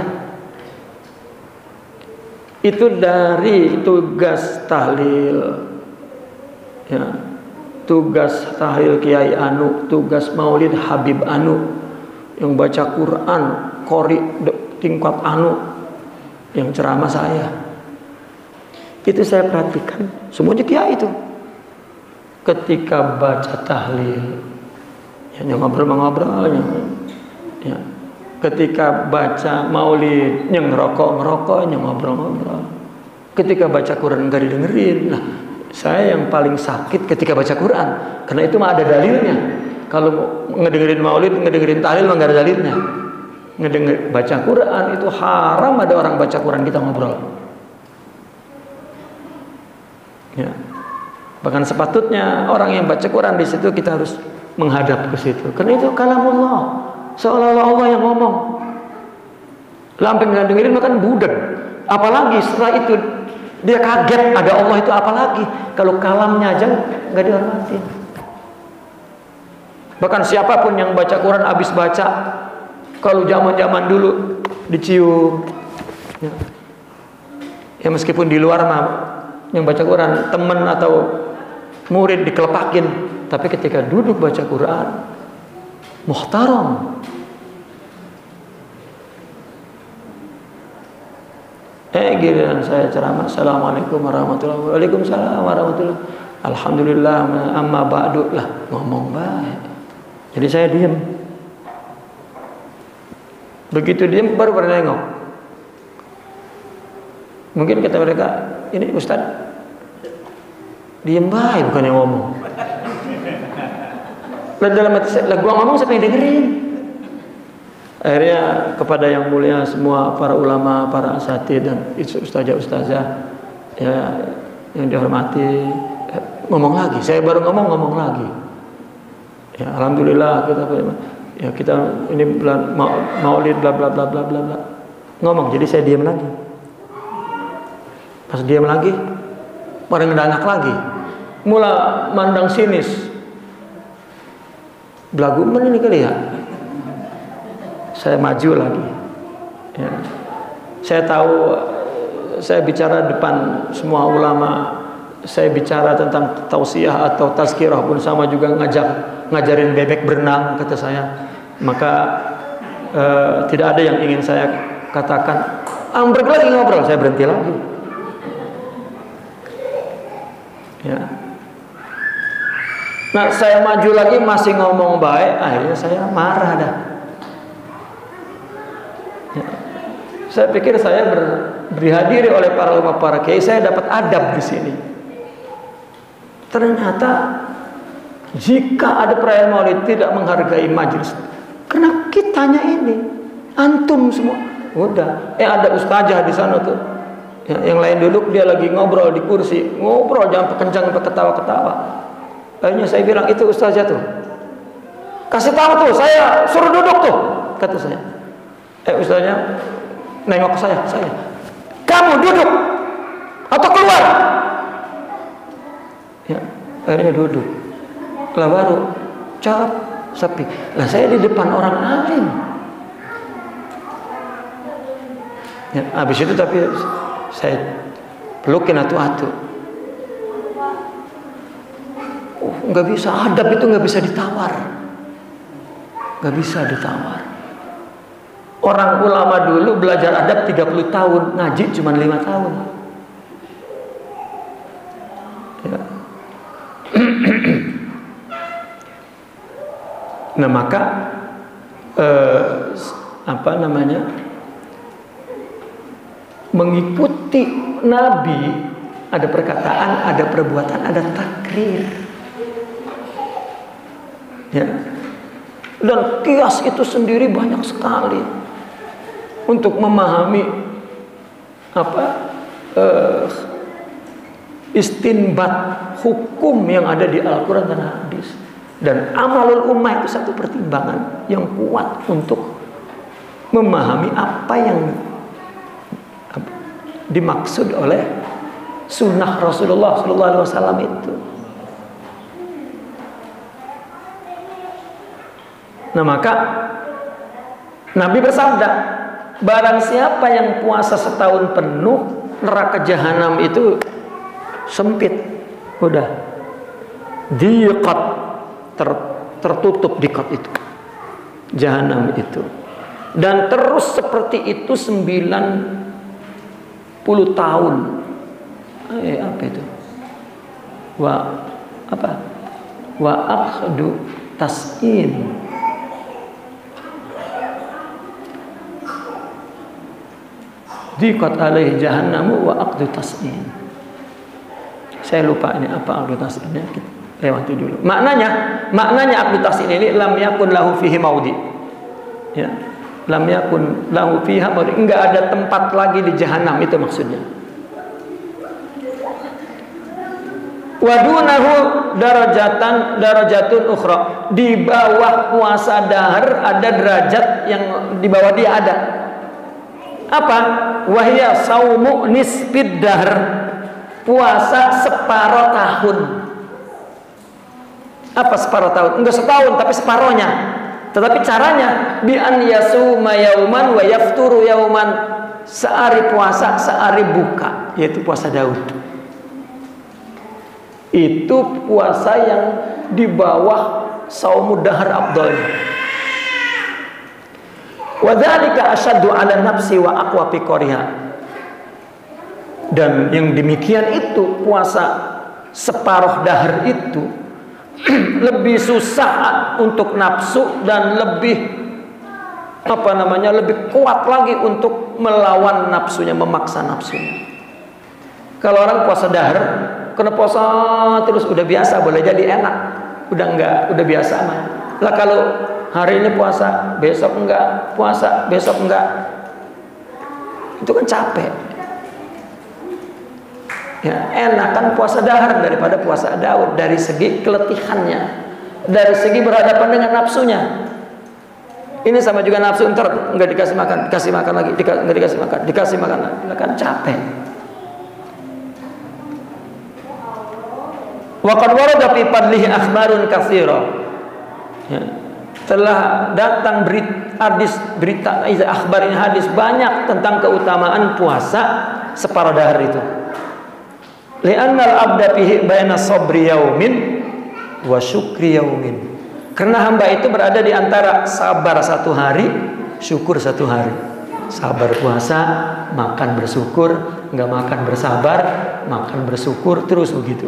Itu dari tugas tahlil, ya, tugas tahlil Kiai Anu, tugas maulid Habib Anu, yang baca Quran qori tingkat Anu, yang ceramah saya. Itu saya perhatikan semuanya kiai itu. Ketika baca tahlil, ya, ngobrol-ngobrol, ya. Ketika baca maulid, yang ngerokok, yang ngobrol-ngobrol. Ketika baca Quran nggak didengerin. Nah, saya yang paling sakit ketika baca Quran, karena itu mah ada dalilnya. Kalau ngedengerin maulid, ngedengerin tahlil mah nggak ada dalilnya. Baca Quran itu haram, ada orang baca Quran kita ngobrol. Ya. Bahkan sepatutnya orang yang baca Quran di situ kita harus menghadap ke situ. Karena itu kalamullah. Seolah-olah Allah yang ngomong. Lamping nggak dengerin makan budak. Apalagi setelah itu dia kaget ada Allah itu, apalagi kalau kalamnya aja nggak dihormatin. Bahkan siapapun yang baca Quran habis baca, kalau zaman-zaman dulu dicium, ya meskipun di luar mah yang baca Quran teman atau murid dikelepakin, tapi ketika duduk baca Quran muhtaram. Giliran saya ceramah, assalamualaikum warahmatullahi wabarakatuh, waalaikumsalam warahmatullahi wabarakatuh, alhamdulillah, amma ba'du, lah ngomong baik. Jadi saya diam. Begitu diam baru pada nengok. Mungkin kata mereka, ini Ustaz diam baik bukan yang ngomong. Dan dalam hati saya, lah gua ngomong siapa yang dengerin? Akhirnya kepada yang mulia semua para ulama, para asatidz dan ustazah-ustazah ya, yang dihormati, ngomong lagi. Saya baru ngomong lagi. Ya, alhamdulillah kita ini bulan maulid bla bla bla bla bla bla. Ngomong, jadi saya diam lagi. Pas diam lagi, pada ngedangak lagi. Mula mandang sinis. Belagu men ini kali ya. Saya maju lagi. Ya. Saya tahu saya bicara depan semua ulama, saya bicara tentang tausiah atau tazkirah pun sama juga ngajarin bebek berenang kata saya. Maka tidak ada yang ingin saya katakan. Ambrek lagi ngobrol, saya berhenti lagi. Ya. Nah, saya maju lagi masih ngomong baik, akhirnya saya marah dah. Ya. Saya pikir saya dihadiri oleh para ulama, para kiai, saya dapat adab di sini. Ternyata jika ada perayaan Maulid tidak menghargai majelis, karena kitanya ini, antum semua, udah. Ada ustazah di sana tuh. Ya, yang lain duduk, dia lagi ngobrol di kursi, ngobrol jangan kencang sampai ketawa-ketawa. Akhirnya saya bilang, itu ustazah tuh, kasih tahu tuh, saya suruh duduk tuh, kata saya. Ustaznya nengok ke saya, kamu duduk atau keluar? Ya, akhirnya duduk. Lah baru jawab, sepi. Lah saya di depan orang alim. Ya, habis itu tapi saya pelukin atu-atu. Oh, nggak bisa, adab itu nggak bisa ditawar. Nggak bisa ditawar. Orang ulama dulu belajar adab 30 tahun, ngaji cuma 5 tahun. Ya. Nah maka apa namanya, mengikuti Nabi ada perkataan, ada perbuatan, ada takrir. Ya. Dan kias itu sendiri banyak sekali untuk memahami apa istinbat hukum yang ada di Al-Quran dan hadis. Dan amalul ummah itu satu pertimbangan yang kuat untuk memahami apa yang dimaksud oleh sunnah Rasulullah SAW itu. Nah maka Nabi bersabda, barang siapa yang puasa setahun penuh, neraka jahanam itu sempit, udah diqat, tertutup diqat itu, jahanam itu, dan terus seperti itu 90 tahun. Apa itu? Wa akhdu tas'in. Diqat alaihi jahannamu wa aqdu tas'in. Saya lupa ini apa aqdu tas'innya, kita lewati dulu. Maknanya aqdu tas'in ini lam yakun lahu fihi maudi. Ya. Lam yakun lahu fiha maudi, enggak ada tempat lagi di jahanam, itu maksudnya. Wadunahu darajatun ukhra. Di bawah puasa dahar ada derajat yang di bawah dia ada. Apa? Wahya saumu nisfid dahr, puasa separuh tahun. Apa separuh tahun? Enggak setahun tapi separohnya. Tetapi caranya bi an yasuma yauman wa yafturu yauman, sehari puasa sehari buka, yaitu puasa Daud. Itu puasa yang di bawah saumud dahr afdalnya. Wadzalika asyaddu 'ala nafsi wa aqwa fi qariha. Dan yang demikian itu puasa separuh dahar itu lebih susah untuk nafsu dan lebih lebih kuat lagi untuk melawan nafsunya, memaksa nafsunya. Kalau orang puasa dahar, kena puasa terus udah biasa, boleh jadi enak, udah biasa mah. Lah kalau hari ini puasa, besok enggak, puasa, besok enggak, itu kan capek. Ya, enakan puasa dahar daripada puasa Daud dari segi keletihannya, dari segi berhadapan dengan nafsunya. Ini sama juga nafsu, ntar enggak dikasih makan, dikasih makan lagi, enggak dikasih makan, dikasih makan lagi, kan capek. Wa qad warada fi fadlihi akhbarun katsira. Ya. Telah datang berita akhbar ini, hadis banyak tentang keutamaan puasa separuh dahar itu. Li'annal abda fihi baina sabri yaumin wa syukri yaumin. Karena hamba itu berada di antara sabar satu hari, syukur satu hari. Sabar puasa, makan bersyukur, enggak makan bersabar, makan bersyukur, terus begitu.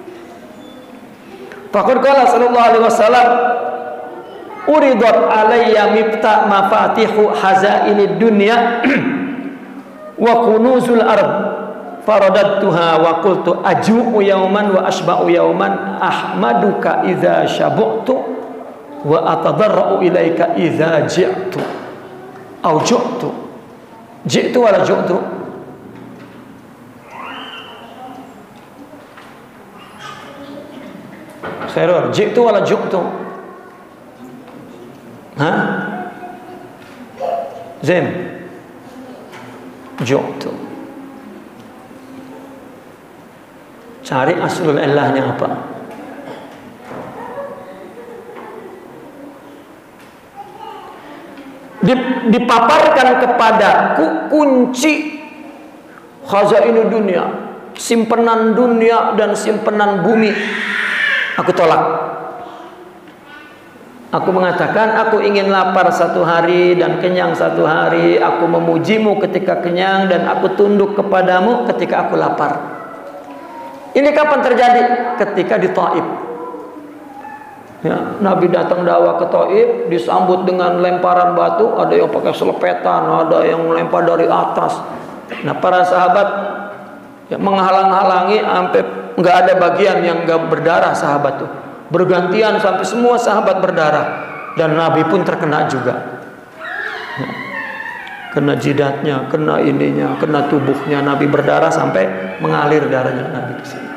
Faqad qala sallallahu alaihi wasallam, uridat alayya mifta mafatihu hazainid dunya wa kunuzul ard faradadtuha wa qultu aju'u yawman wa ashba'u yawman ahmaduka idza syabu'tu wa atadarra'u ilaika idza ji'tu au ji'tu wala ju'tu. Khairul ji'tu wala ju'tu. Hah? Zem ju'tu. Cari aslul illahnya apa. dipaparkan kepadaku kunci khazainu dunia, simpenan dunia dan simpenan bumi. Aku tolak. Aku mengatakan, aku ingin lapar satu hari dan kenyang satu hari. Aku memujimu ketika kenyang dan aku tunduk kepadamu ketika aku lapar. Ini kapan terjadi? Ketika di Taif. Ya, Nabi datang dakwah ke Taif, disambut dengan lemparan batu. Ada yang pakai selepetan, ada yang lempar dari atas. Nah, para sahabat ya, menghalang-halangi sampai nggak ada bagian yang nggak berdarah sahabat tuh. Bergantian sampai semua sahabat berdarah. Dan Nabi pun terkena juga. Ya, kena jidatnya, kena ininya, kena tubuhnya. Nabi berdarah sampai mengalir darahnya Nabi ke sini.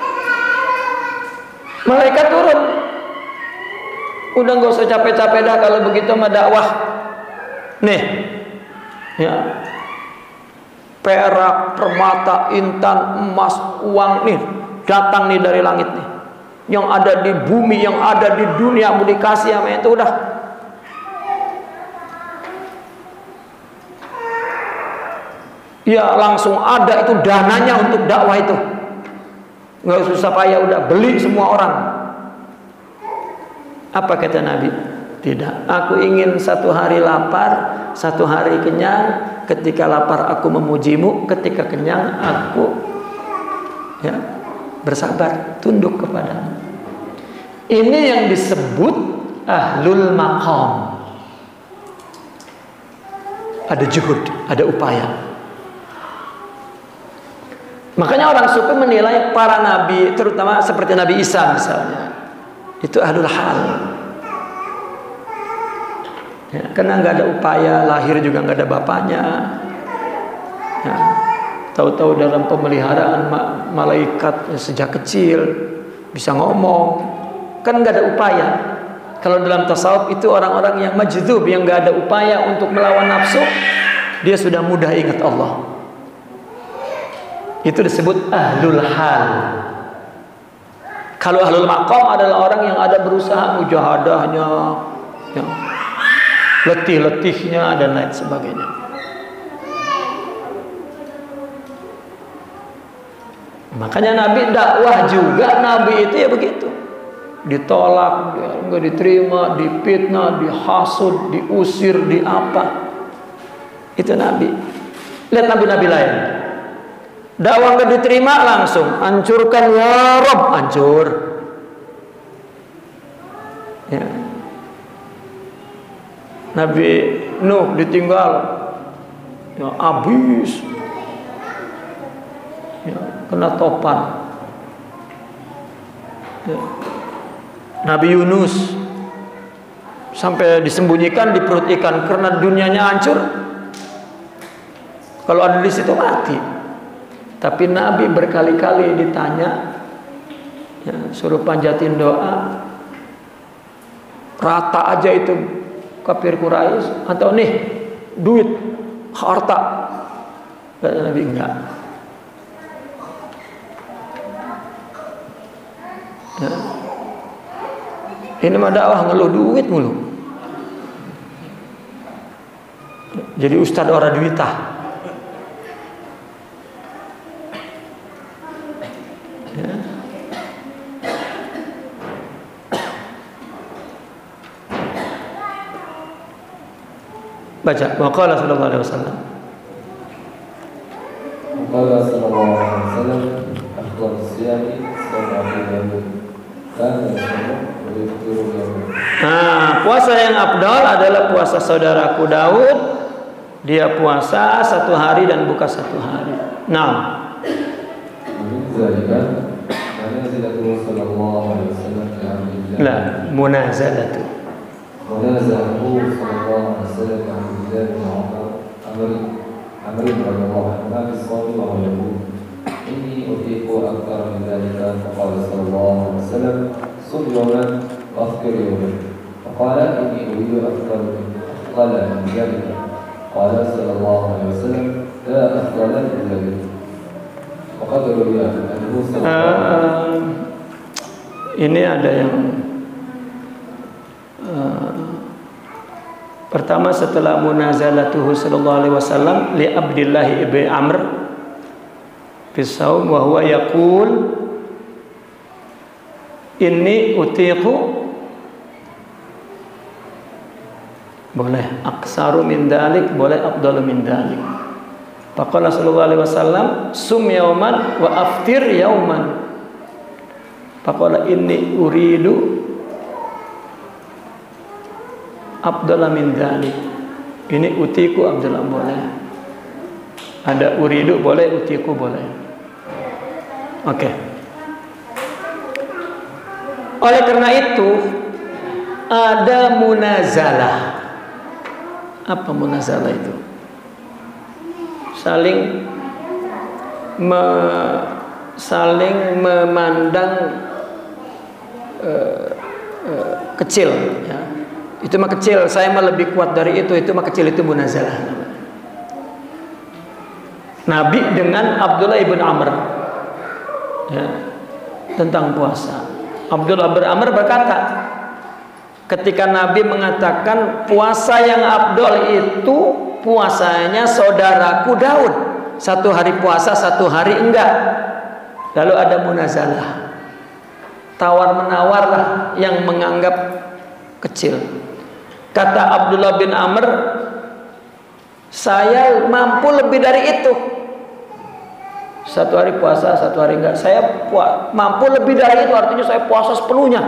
Malaikat turun. Udah nggak usah capek-capek dah kalau begitu mah dakwah. Nih, ya, perak, permata, intan, emas, uang nih datang nih dari langit nih. Yang ada di bumi, yang ada di dunia mau dikasih sama itu udah. Ya langsung ada itu dananya untuk dakwah itu. Nggak susah payah, udah beli semua orang. Apa kata Nabi? Tidak, aku ingin satu hari lapar, satu hari kenyang. Ketika lapar aku memujimu, ketika kenyang aku ya bersabar, tunduk kepadamu. Ini yang disebut ahlul maqam. Ada juhud, ada upaya. Makanya orang suku menilai para nabi, terutama seperti Nabi Isa misalnya, itu ahlul hal. Ya, karena nggak ada upaya, lahir juga nggak ada bapaknya. Ya, tahu-tahu dalam pemeliharaan malaikat sejak kecil bisa ngomong, kan nggak ada upaya. Kalau dalam tasawuf itu orang-orang yang majdhub, yang nggak ada upaya untuk melawan nafsu, dia sudah mudah ingat Allah. Itu disebut ahlul hal. Kalau ahlul maqam adalah orang yang ada berusaha mujahadahnya, ya, letih-letihnya dan lain sebagainya. Makanya Nabi dakwah juga, Nabi itu ya begitu. Ditolak, nggak diterima, dipitnah, dihasud, diusir, diapa. Itu Nabi. Lihat Nabi-Nabi lain. Dakwah nggak diterima langsung hancurkan ya Rabb, hancur. Ya. Nabi Nuh ditinggal, ya, habis, ya, kena topan. Ya. Nabi Yunus sampai disembunyikan di perut ikan karena dunianya hancur. Kalau ada di situ mati. Tapi Nabi berkali-kali ditanya, ya, suruh panjatin doa, rata aja itu kafir Quraisy, atau nih duit, harta. Kata Nabi enggak. Ya. Ini mah dakwah ngeluh duit mulu. Jadi ustadz orang duitah. Ya. Baca. Waqala sallallahu alaihi wasallam. Waqala sallallahu alaihi wasallam, afdal siyami sab'atu yamin. Nah, puasa yang afdal adalah puasa saudaraku Daud. Dia puasa satu hari dan buka satu hari. Nah, la munazalatu. Munazalatu sallallahu alaihi wasallam Amr radhiyallahu anhu sallallahu إني أطيق أكثر من ذلك فقال صلى الله عليه وسلم صم يوما وأفطر يوما فقال إني أريد أفضل من ذلك قال صلى الله عليه وسلم لا أفضل من ذلك وقد روي أنه صلى الله عليه وسلم. Ini ada yang Pertama, setelah munazalatuhu sallallahu alaihi wasallam li Abdullah ibn Amr fi shaum wa huwa yaqul inni utiqu, boleh aksaru min dalik, boleh afdalu min dalik. Faqala sallallahu alaihi wasallam sum yauman wa aftir yauman. Faqala inni uridu afdala min dalik. Ini utiku afdala, boleh. Ada uridu boleh, utiku boleh. Oke. Oleh karena itu ada munazalah. Apa munazalah itu? Saling memandang kecil, ya. Itu mah kecil, saya mah lebih kuat dari itu mah kecil, itu munazalah. Nabi dengan Abdullah ibn Amr, ya, tentang puasa. Abdullah bin Amr berkata, ketika Nabi mengatakan puasa yang afdol itu puasanya saudaraku Daud, 1 hari puasa 1 hari enggak. Lalu ada munazalah, tawar menawar lah, yang menganggap kecil. Kata Abdullah bin Amr, saya mampu lebih dari itu, 1 hari puasa 1 hari enggak. Saya mampu lebih dari itu, artinya saya puasa sepenuhnya.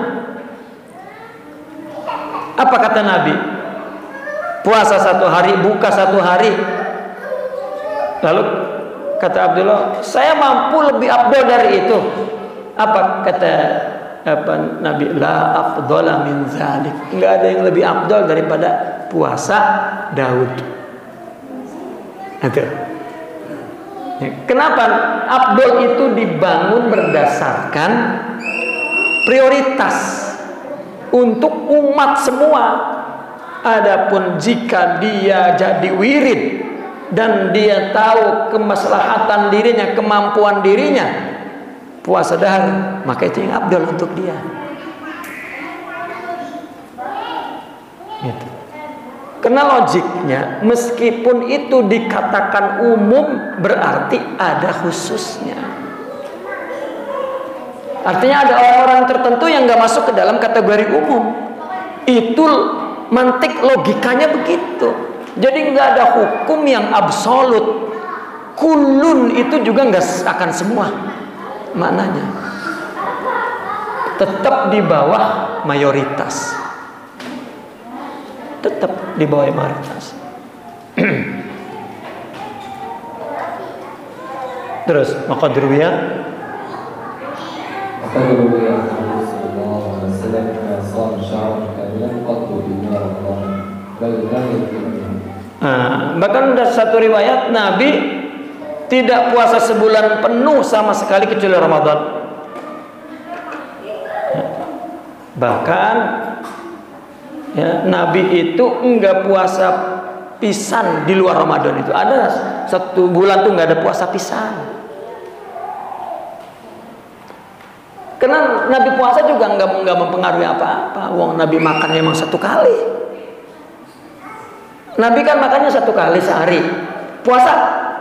Apa kata Nabi? Puasa 1 hari, buka 1 hari. Lalu kata Abdullah, saya mampu lebih afdal dari itu. Apa kata Nabi? La afdala min zalik. Enggak ada yang lebih afdal daripada puasa Daud. Itu. Kenapa afdal itu dibangun berdasarkan prioritas untuk umat semua. Adapun jika dia jadi wirid dan dia tahu kemaslahatan dirinya, kemampuan dirinya, puasa dahar, maka itu yang afdal untuk dia. Gitu. Karena logiknya, meskipun itu dikatakan umum, berarti ada khususnya. Artinya ada orang-orang tertentu yang gak masuk ke dalam kategori umum. Itu mantik logikanya begitu. Jadi gak ada hukum yang absolut. Kulun itu juga gak akan semua maknanya. Tetap di bawah mayoritas. Tetap di bawah mayoritas. Terus maqadruya bahkan ada satu riwayat Nabi tidak puasa sebulan penuh sama sekali kecuali Ramadan. Bahkan ya, Nabi itu enggak puasa pisan di luar Ramadan. Itu ada 1 bulan tuh enggak ada puasa pisan. Karena Nabi puasa juga enggak mempengaruhi apa-apa. Wong Nabi makannya emang 1 kali. Nabi kan makannya 1 kali sehari. Puasa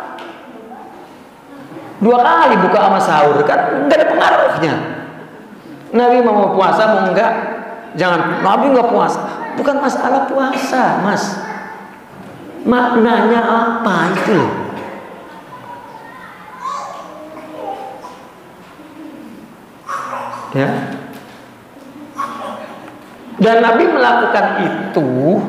2 kali buka sama sahur, kan enggak ada pengaruhnya. Nabi mau puasa mau enggak, jangan. Nabi enggak puasa. Bukan masalah puasa, Mas. Maknanya apa itu? Ya. Dan Nabi melakukan itu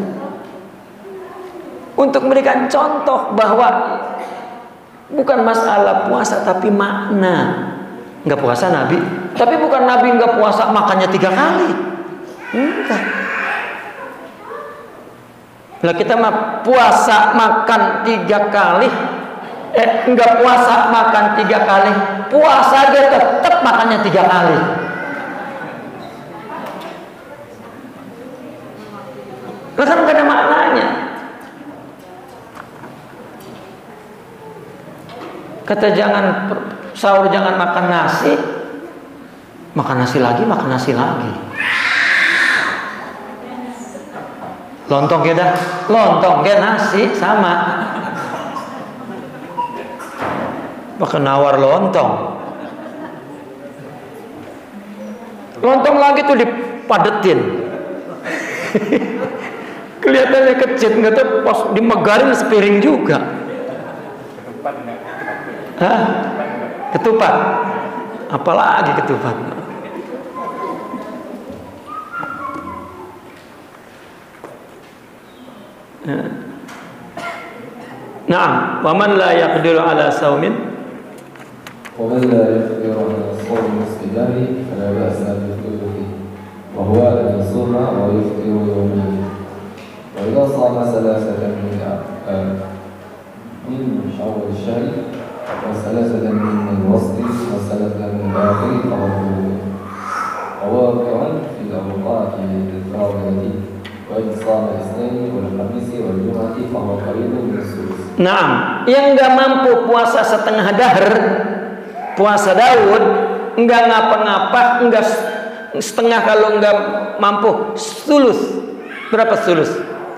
untuk memberikan contoh bahwa bukan masalah puasa tapi makna. Enggak puasa Nabi, tapi bukan Nabi enggak puasa makannya 3 kali. Enggak. Lah kita mah puasa makan 3 kali, enggak puasa makan 3 kali, puasa dia tetap makannya 3 kali. Lah kan enggak ada maknanya. Kata jangan sahur, jangan makan nasi, makan nasi lagi, makan nasi lagi. Lontong ya dah, lontong ya nasi sama. Pakai nawar lontong. Lontong lagi tuh dipadetin. Kelihatannya kecil, nggak tahu pas dimegarin sepiring juga. Hah? Ketupat. Apalagi ketupat. Naam, wa man la yaqdiru ala saumin ومن لا يقدر على صوم الصيام فلا بأس بالفطر وهو أن يصوم ويفطر يومين وإذا صام ثلاثة من أول الشهر وثلاثة من الوسط وثلاثة من الآخر فغفور وواقع في الأوقات الفاضلة وإن صام الاثنين والخميس والجمعة فهو قريب من الثلث. Naam, yang nggak mampu puasa setengah dahr, puasa Daud, enggak ngapa-ngapa, enggak setengah kalau enggak mampu, sulus. Berapa sulus?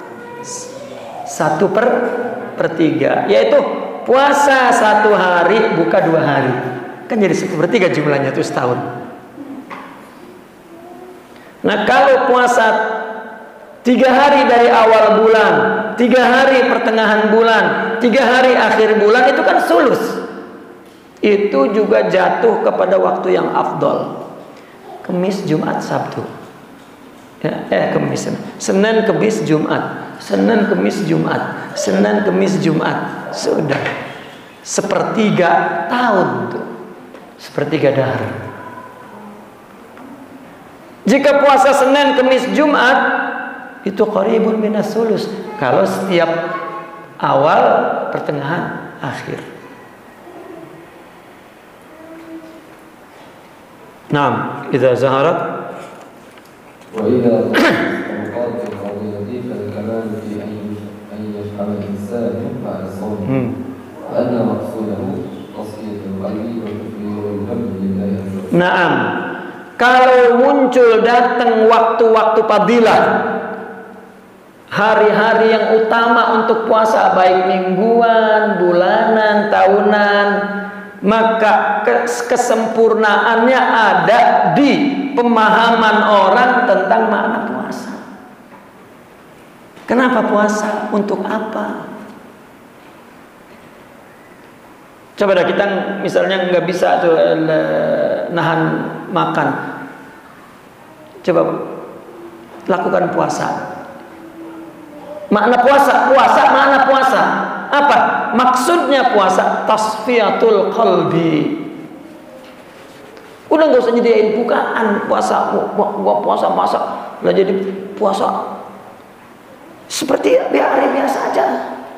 1/3, yaitu puasa 1 hari, buka 2 hari. Kan jadi 1/3 jumlahnya itu setahun. Nah kalau puasa 3 hari dari awal bulan, 3 hari pertengahan bulan, 3 hari akhir bulan, itu kan sulus. Itu juga jatuh kepada waktu yang afdol. Kemis, Jumat, Sabtu. Kemis, Senin, Kemis, Jumat. Senin, Kemis, Jumat. Senin, Kemis, Jumat. Sudah 1/3 tahun tuh. 1/3 dahr. Jika puasa Senin, Kemis, Jumat, itu qaribun minas sulus. Kalau setiap awal, pertengahan, akhir. Naam, idza zaharat wa idza tawqat al-fadilati fal-kamal fi an yashhab al-insan ma'a as-sawm wa anna maqsudahu tasfiyat al-qalbi wa tafriq al-hamd lillahi. Naam, kalau muncul datang waktu-waktu fadilah, hari-hari yang utama untuk puasa, baik mingguan, bulanan, tahunan, maka kesempurnaannya ada di pemahaman orang tentang makna puasa. Kenapa puasa? Untuk apa? Coba dah kita misalnya nggak bisa tuh nahan makan. Coba lakukan puasa. Makna puasa, makna puasa. Apa? Maksudnya puasa tasfiyatul qalbi. Udah nggak usah nyediain bukaan puasa, gua puasa masa lah jadi puasa. Seperti hari biasa aja.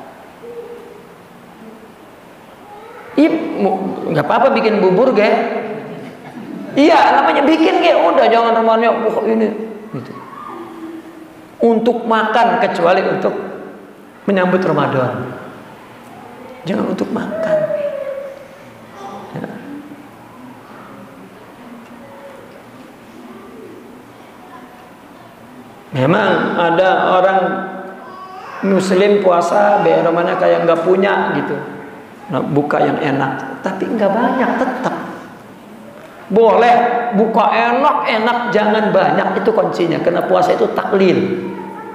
Nggak apa-apa bikin bubur, ge. Iya, namanya bikin, ge. Udah jangan namanya ini gitu. Untuk makan, kecuali untuk menyambut Ramadan. Jangan untuk makan. Ya. Memang ada orang Muslim puasa, namanya kayak nggak punya gitu. Nah, buka yang enak, tapi nggak banyak tetap. Boleh buka enak, jangan banyak, itu kuncinya. Karena puasa itu taklil.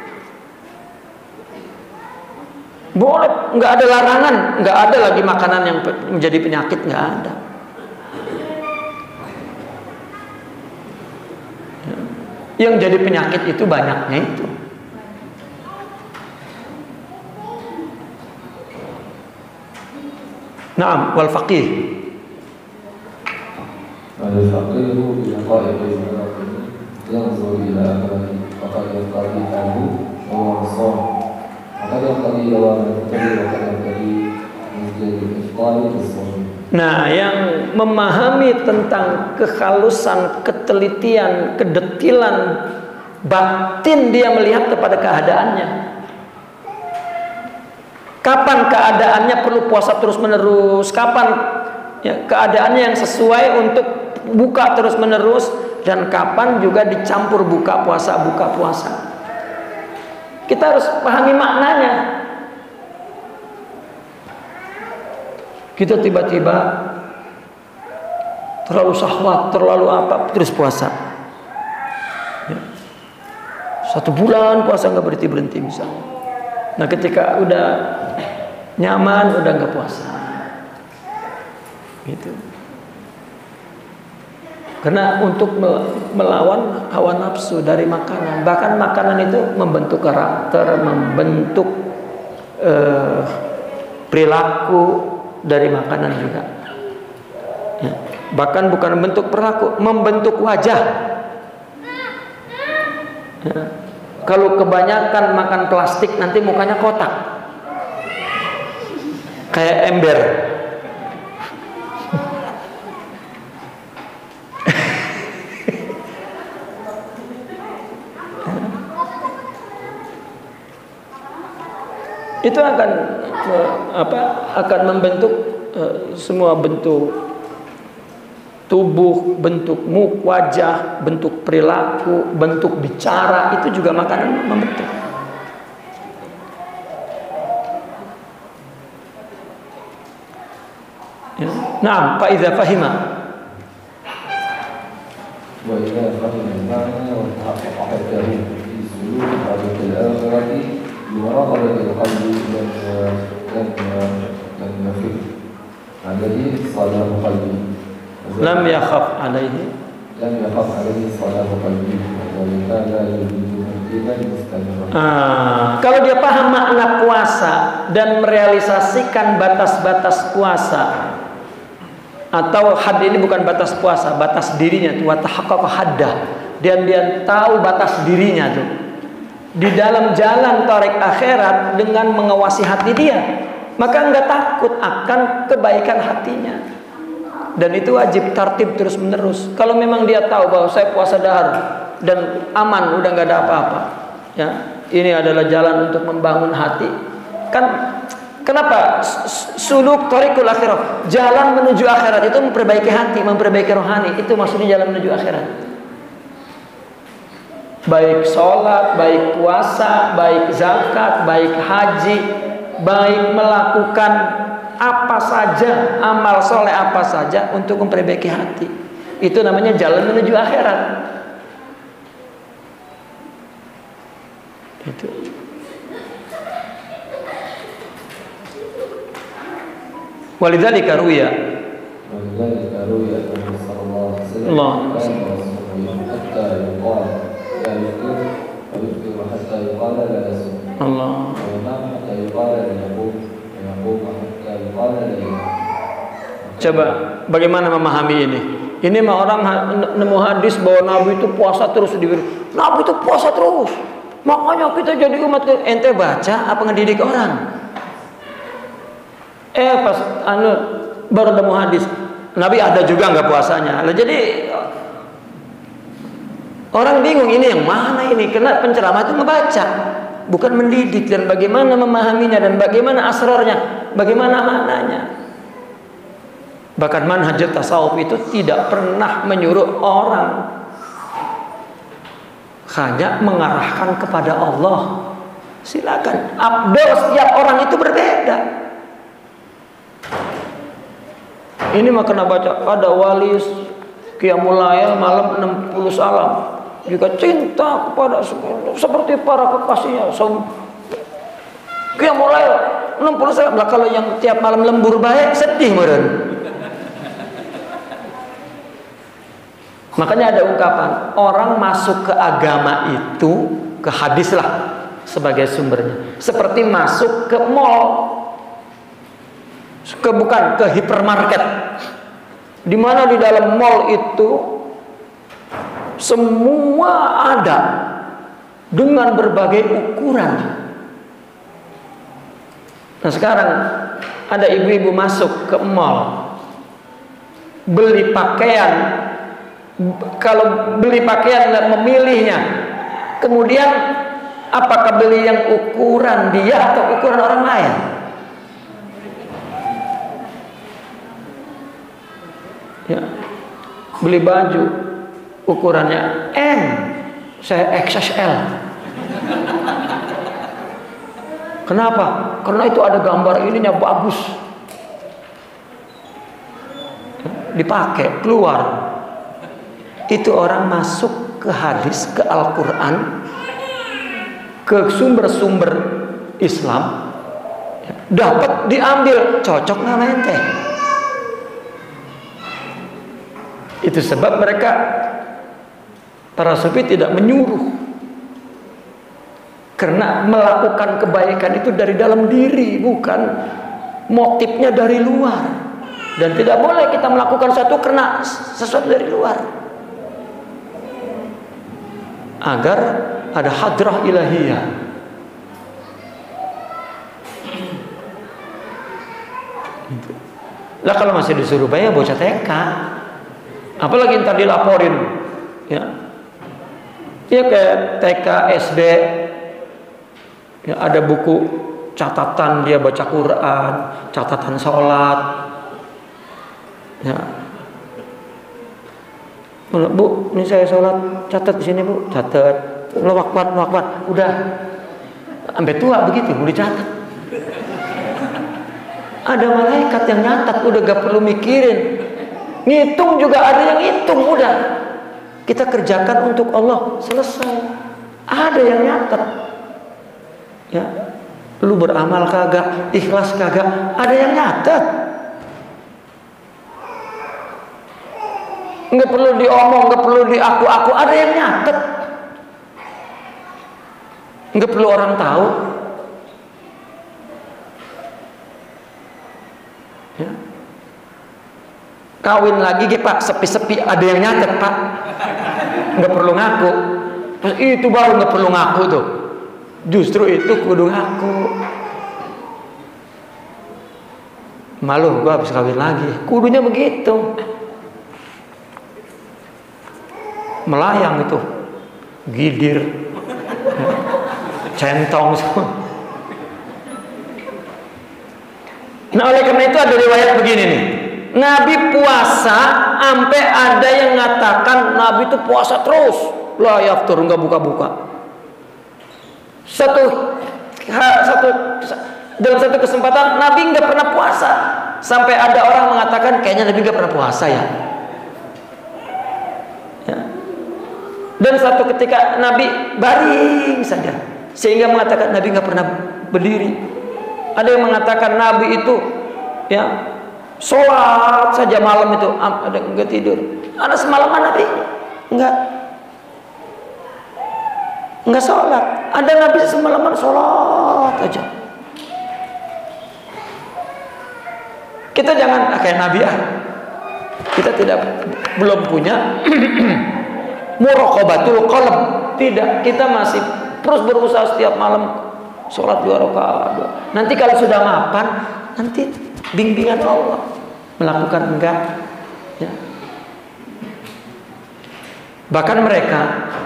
Boleh, nggak ada larangan, nggak ada lagi makanan yang menjadi penyakit, nggak ada. Yang jadi penyakit itu banyaknya itu. Naam, wal faqih. Al-faqih bi qa'idati yanzur ila amali faqad yaqdi anhu wa huwa as-sawm. Nah, yang memahami tentang kehalusan, ketelitian, kedetilan batin, dia melihat kepada keadaannya. Kapan keadaannya perlu puasa terus-menerus, kapan ya, keadaannya yang sesuai untuk buka terus-menerus, dan kapan juga dicampur buka puasa. Kita harus pahami maknanya. Kita tiba-tiba terlalu syahwat, terlalu apa, terus puasa. Ya. 1 bulan puasa nggak berhenti misalnya. Nah ketika udah nyaman, udah nggak puasa. Gitu. Karena untuk melawan hawa nafsu dari makanan, bahkan makanan itu membentuk karakter, membentuk perilaku dari makanan juga. Ya. Bahkan bukan membentuk perilaku, membentuk wajah. Ya. Kalau kebanyakan makan plastik nanti mukanya kotak, kayak ember. Itu akan akan membentuk semua bentuk tubuh, bentuk wajah, bentuk perilaku, bentuk bicara, itu juga makanan membentuk. Ya. Nah, fa idza fahima wa idza fahima al-ma'na wa tahaqqaqahu fi suluk al-akhirati بمراقبة القلب لم يخف عليه صلاح قلبه لم يخف عليه صلاح قلبه وذلك لا يجوز ترتيبا مستمرا. Kalau dia paham makna puasa dan merealisasikan batas-batas puasa, atau had ini bukan batas puasa, batas dirinya tuh, wa tahaqqaqa haddah, dan dia tahu batas dirinya tuh di dalam jalan tarik akhirat dengan mengawasi hati dia, maka enggak takut akan kebaikan hatinya. Dan itu wajib tertib terus menerus. Kalau memang dia tahu bahwa saya puasa dahar dan aman, udah enggak ada apa-apa, ya, ini adalah jalan untuk membangun hati. Kan kenapa suluk thariqul akhirah, jalan menuju akhirat itu memperbaiki hati, memperbaiki rohani, itu maksudnya jalan menuju akhirat. Baik sholat, baik puasa, baik zakat, baik haji, baik melakukan apa saja, amal soleh apa saja untuk memperbaiki hati. Itu namanya jalan menuju akhirat. Itu. Walidzalika ruya. Walidzalika ruya sallallahu alaihi wasallam. Allah. Coba bagaimana memahami ini? Ini mah orang nemu hadis bahwa Nabi itu puasa terus diberi. Nabi itu puasa terus. Makanya kita jadi umat, ente baca apa ngedidik orang? Pas baru nemu hadis. Nabi ada juga nggak puasanya. Lah jadi orang bingung, ini yang mana ini? Karena penceramah itu membaca, bukan mendidik. Dan bagaimana memahaminya, dan bagaimana asrarnya, bagaimana maknanya. Bahkan manhaj tasawuf itu tidak pernah menyuruh orang, hanya mengarahkan kepada Allah. Silakan. Abdul setiap orang itu berbeda. Ini mah kena baca, ada wali qiyamul lail malam 60 salam. Jika cinta kepada seperti para kekasihnya, qiyamul lail 60 salam. Lah kalau yang tiap malam lembur baik, sedih meureun. Makanya ada ungkapan, orang masuk ke agama itu, ke hadis lah sebagai sumbernya, seperti masuk ke mall, ke hipermarket, di mana di dalam mall itu semua ada dengan berbagai ukuran. Nah sekarang ada ibu-ibu masuk ke mall, beli pakaian. Kalau beli pakaian dan memilihnya, kemudian apakah beli yang ukuran dia atau ukuran orang lain? Ya, beli baju ukurannya M, saya XXL. Kenapa? Karena itu ada gambar ininya bagus. Dipakai, keluar. Itu orang masuk ke hadis, ke Al-Quran, ke sumber-sumber Islam, dapat diambil, cocok nama ente. Itu sebab mereka, para sufi tidak menyuruh. Karena melakukan kebaikan itu dari dalam diri, bukan motifnya dari luar. Dan tidak boleh kita melakukan sesuatu karena sesuatu dari luar. Agar ada hadrah ilahiyah. Lah kalau masih disuruh bayar bocah TK, apalagi ntar dilaporin, ya kayak TK, SD, ya ada buku catatan dia baca Quran, catatan sholat, ya. Bu, ini saya sholat, catat di sini bu, catat. Allahu Akbar, udah. Sampai tua begitu, boleh catat. Ada malaikat yang nyatat, udah gak perlu mikirin. Ngitung juga ada yang ngitung, udah. Kita kerjakan untuk Allah, selesai. Ada yang nyatat. Ya, lu beramal kagak, ikhlas kagak, ada yang nyatat. Nggak perlu diomong, nggak perlu diaku-aku, ada yang nyatet. Nggak perlu orang tahu. Ya. Kawin lagi Pak, sepi-sepi ada yang nyatet Pak. Nggak perlu ngaku. Terus itu baru nggak perlu ngaku tuh. Justru itu kudu ngaku. Malu gua habis kawin lagi. Kudunya begitu. Melayang itu, gidir, centong semua. Nah oleh karena itu ada riwayat begini nih, Nabi puasa sampai ada yang mengatakan Nabi itu puasa terus, la yaftur, nggak buka-buka. Dalam satu kesempatan Nabi nggak pernah puasa, sampai ada orang mengatakan kayaknya Nabi nggak pernah puasa ya. Dan suatu ketika Nabi baring saja, sehingga mengatakan Nabi nggak pernah berdiri. Ada yang mengatakan Nabi itu ya sholat saja malam itu, ada nggak tidur. Ada semalaman Nabi nggak sholat. Ada Nabi semalaman sholat aja. Kita jangan kayak Nabi ah. Kita belum punya muraqabatul qalb. Tidak, kita masih terus berusaha setiap malam sholat 2 rakaat. Nanti kalau sudah mapan, nanti bimbingan Allah melakukan enggak ya. Bahkan mereka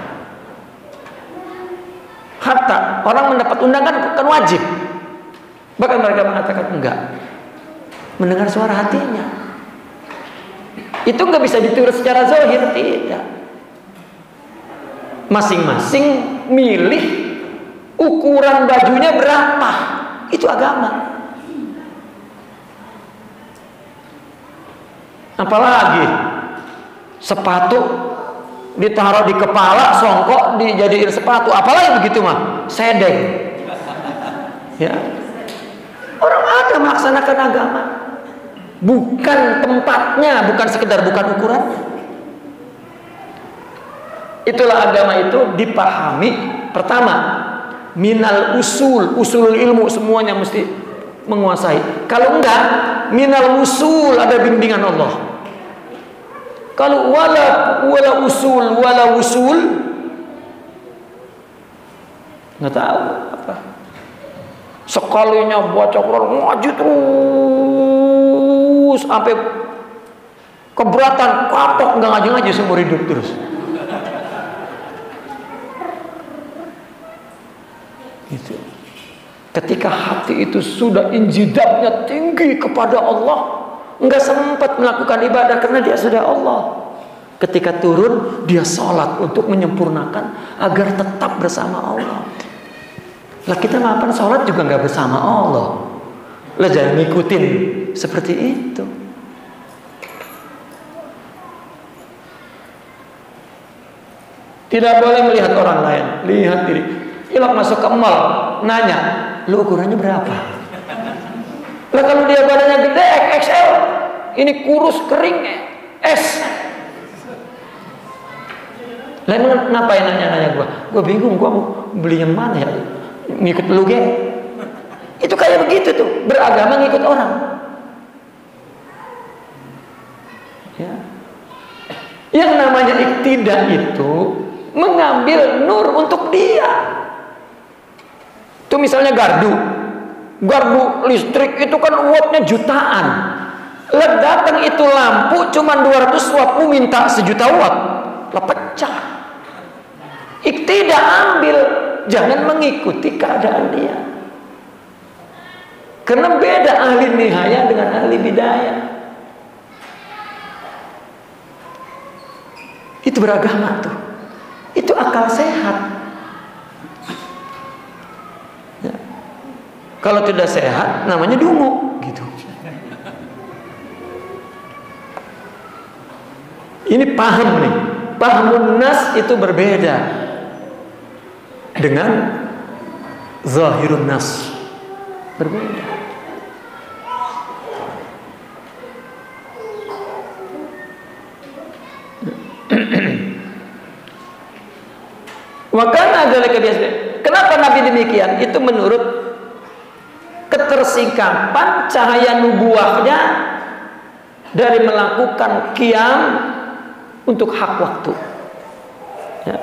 hatta orang mendapat undangan kan wajib, bahkan mereka mengatakan enggak mendengar suara hatinya. Itu enggak bisa ditiru secara zahir, tidak. Masing-masing milih ukuran bajunya berapa, itu agama. Apalagi sepatu ditaruh di kepala, songkok dijadiin sepatu, apalagi begitu mah sedeng ya. Orang ada melaksanakan agama, bukan tempatnya, bukan sekedar bukan ukurannya. Itulah agama itu dipahami pertama minal usulul ilmu, semuanya mesti menguasai. Kalau enggak, minal usul, ada bimbingan Allah. Kalau wala usul nggak tahu apa. Sekalinya baca Quran ngaji terus sampai keberatan, kapok nggak ngaji seumur hidup terus. Gitu. Ketika hati itu sudah injidabnya tinggi kepada Allah, enggak sempat melakukan ibadah karena dia sudah Allah. Ketika turun, dia sholat untuk menyempurnakan agar tetap bersama Allah. Lah kita mapan sholat juga nggak bersama Allah. Lah jangan ngikutin seperti itu. Tidak boleh melihat orang lain, lihat diri. Ilok masuk ke mall, nanya, lu ukurannya berapa? Lah kalau dia badannya gede, XL, ini kurus, kering, S. Lah emang ngapain nanya-nanya gua bingung, gua mau beli yang mana ya? Ngikut lu ge. Itu kayak begitu tuh, beragama ngikut orang. Ya. Yang namanya iktidah itu mengambil nur untuk dia. Itu misalnya gardu listrik itu kan wattnya jutaan. Lah datang itu lampu cuma 200 watt, minta 1.000.000 watt, lah pecah. Iktidah ambil, jangan mengikuti keadaan dia. Karena beda ahli nihaya dengan ahli bidayah. Itu beragama tuh. Itu akal sehat. Ya. Kalau tidak sehat namanya dungu gitu. Ini paham nih. Pahamun nas itu berbeda dengan zahirun nas. Berbeda. Makanya adalah kebiasaan. Kenapa Nabi demikian? Itu menurut ketersingkapan cahaya nubuahnya dari melakukan qiyam untuk hak waktu. Ya.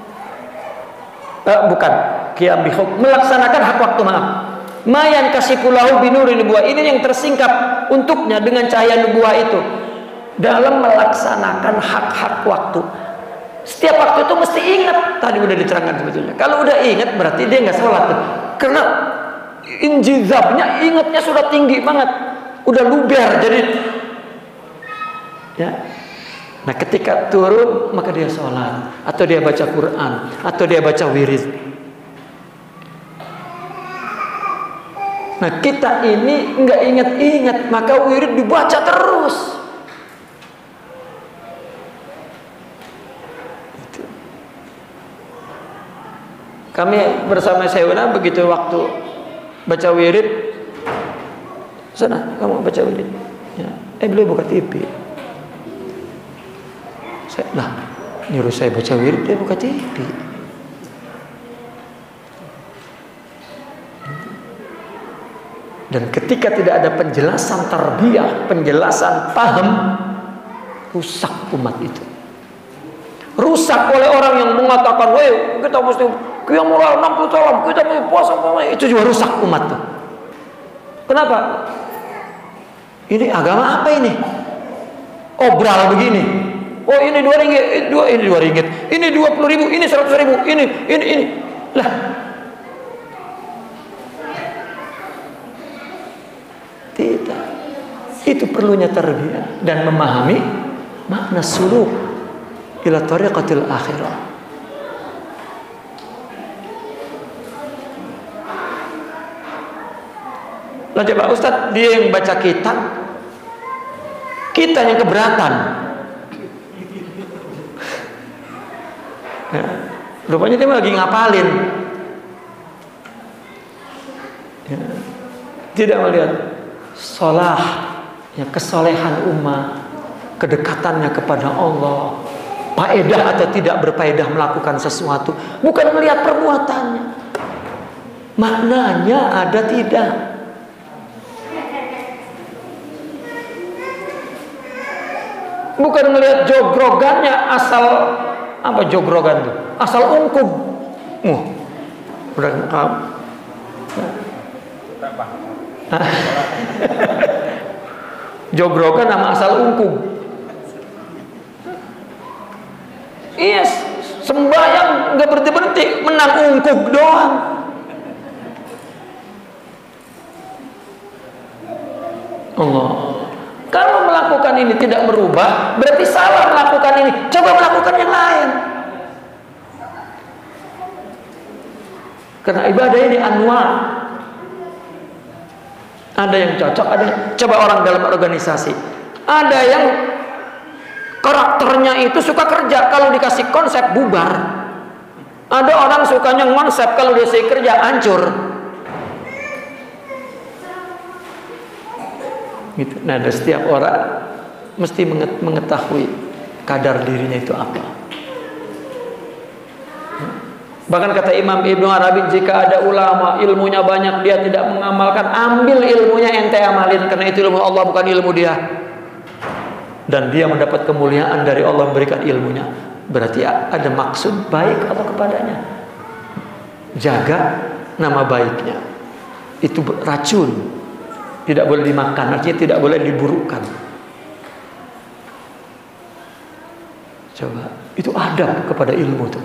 Bukan qiyam bihuk, melaksanakan hak waktu, maaf. Mayan kasifulahu binuri nubuah, ini yang tersingkap untuknya dengan cahaya nubuah itu dalam melaksanakan hak-hak waktu. Setiap waktu itu mesti ingat. Tadi udah diterangkan sebetulnya. Kalau udah ingat berarti dia nggak sholat tuh. Karena injizabnya, ingatnya sudah tinggi banget, udah luber. Jadi, ya. Nah ketika turun maka dia sholat, atau dia baca Quran, atau dia baca wirid. Nah kita ini nggak ingat-ingat, maka wirid dibaca terus. Kami bersama Syekhuna begitu waktu baca wirid, sana kamu baca wirid, ya. Beliau buka TV. Saya nyuruh saya baca wirid, dia buka TV. Dan ketika tidak ada penjelasan tarbiyah, penjelasan paham, rusak umat itu. Rusak oleh orang yang mengatakan, "Woi, kita mesti qiyam moral 60 salam, kita mesti puasa." Itu juga rusak umat tuh. Kenapa? Ini agama apa ini? Obral begini. Oh ini 2 ringgit, ini 2 ringgit, ini 20.000, ini 100.000, ini. Lah. Tidak. Itu perlunya tarbiyah dan memahami makna suluk ila tariqatil akhirah. Lah coba Ustaz, dia yang baca kitab, kita yang keberatan. Ya, rupanya dia lagi ngapalin. Ya, tidak melihat solah, ya, kesolehan umat, kedekatannya kepada Allah, faedah atau tidak berfaedah melakukan sesuatu, bukan melihat perbuatannya, maknanya ada tidak. Bukan melihat jogrogannya, asal apa jogrogan tuh? Asal ungkub. Udah jogrogan sama asal ungkub. Iya, sembahyang nggak berhenti-berhenti, menang ungkub doang. Allah. Kalau melakukan ini tidak berubah, berarti salah melakukan ini. Coba melakukan yang lain. Karena ibadah ini anwa. Ada yang cocok, ada yang... Coba orang dalam organisasi, ada yang karakternya itu suka kerja, kalau dikasih konsep bubar. Ada orang sukanya konsep, kalau dikasih kerja hancur. Gitu. Nah, setiap orang mesti mengetahui kadar dirinya itu apa. Bahkan kata Imam Ibnu Arabi, jika ada ulama ilmunya banyak dia tidak mengamalkan, ambil ilmunya ente amalin, karena itu ilmu Allah bukan ilmu dia. Dan dia mendapat kemuliaan dari Allah memberikan ilmunya. Berarti ada maksud baik Allah kepadanya. Jaga nama baiknya. Itu racun, tidak boleh dimakan, artinya tidak boleh diburukkan. Coba, itu adab kepada ilmu tuh.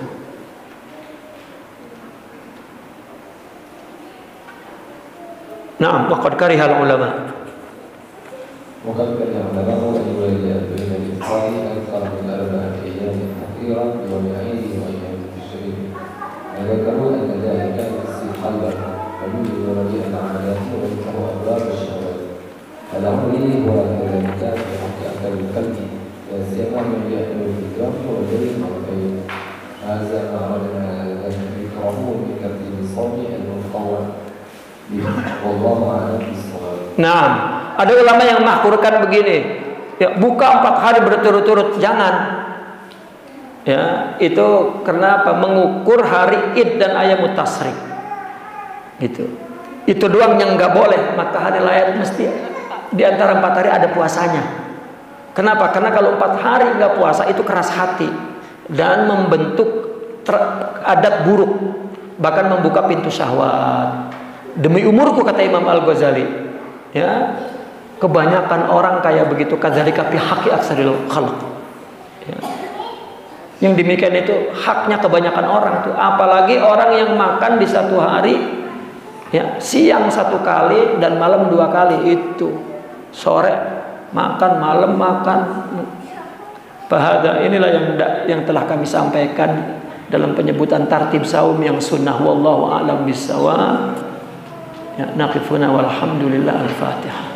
Naam, waqad karihal ulama. وقد كره العلماء أن يولد بين الإفطار أكثر من 4 أيام كثيرا يوم العيد وأيام التشريق. وذكروا أن ذلك يقسي قلبه ويوجب رجاء العملات ويفتح أبواب الشهوات. العمل هو ذلك في حق أكل القلب لا سيما من يأكل في الجرح والجري والخير. هذا ما أردنا أن ذكره من ترتيب الصوم المقوم به والله أعلم بالصواب. Nah, ada ulama yang mahkurkan begini, ya, buka 4 hari berturut-turut, jangan. Ya, itu kenapa? Mengukur hari Id dan ayamut tasyrik. Gitu. Itu doang yang nggak boleh. Maka hari lain mesti di antara 4 hari ada puasanya. Kenapa? Karena kalau 4 hari nggak puasa itu keras hati dan membentuk adat buruk, bahkan membuka pintu syahwat. Demi umurku, kata Imam Al-Ghazali, ya, kebanyakan orang kayak begitu, kadzalika fi haqqi aksaril khalq. Ya. Yang demikian itu haknya kebanyakan orang tuh, apalagi orang yang makan di satu hari, ya, siang 1 kali dan malam 2 kali, itu sore makan, malam makan. Bahada inilah yang telah kami sampaikan dalam penyebutan tartib saum yang sunnah. Wallahu a'lam bissawab. Ya, naqifuna walhamdulillah. Al-Fatihah.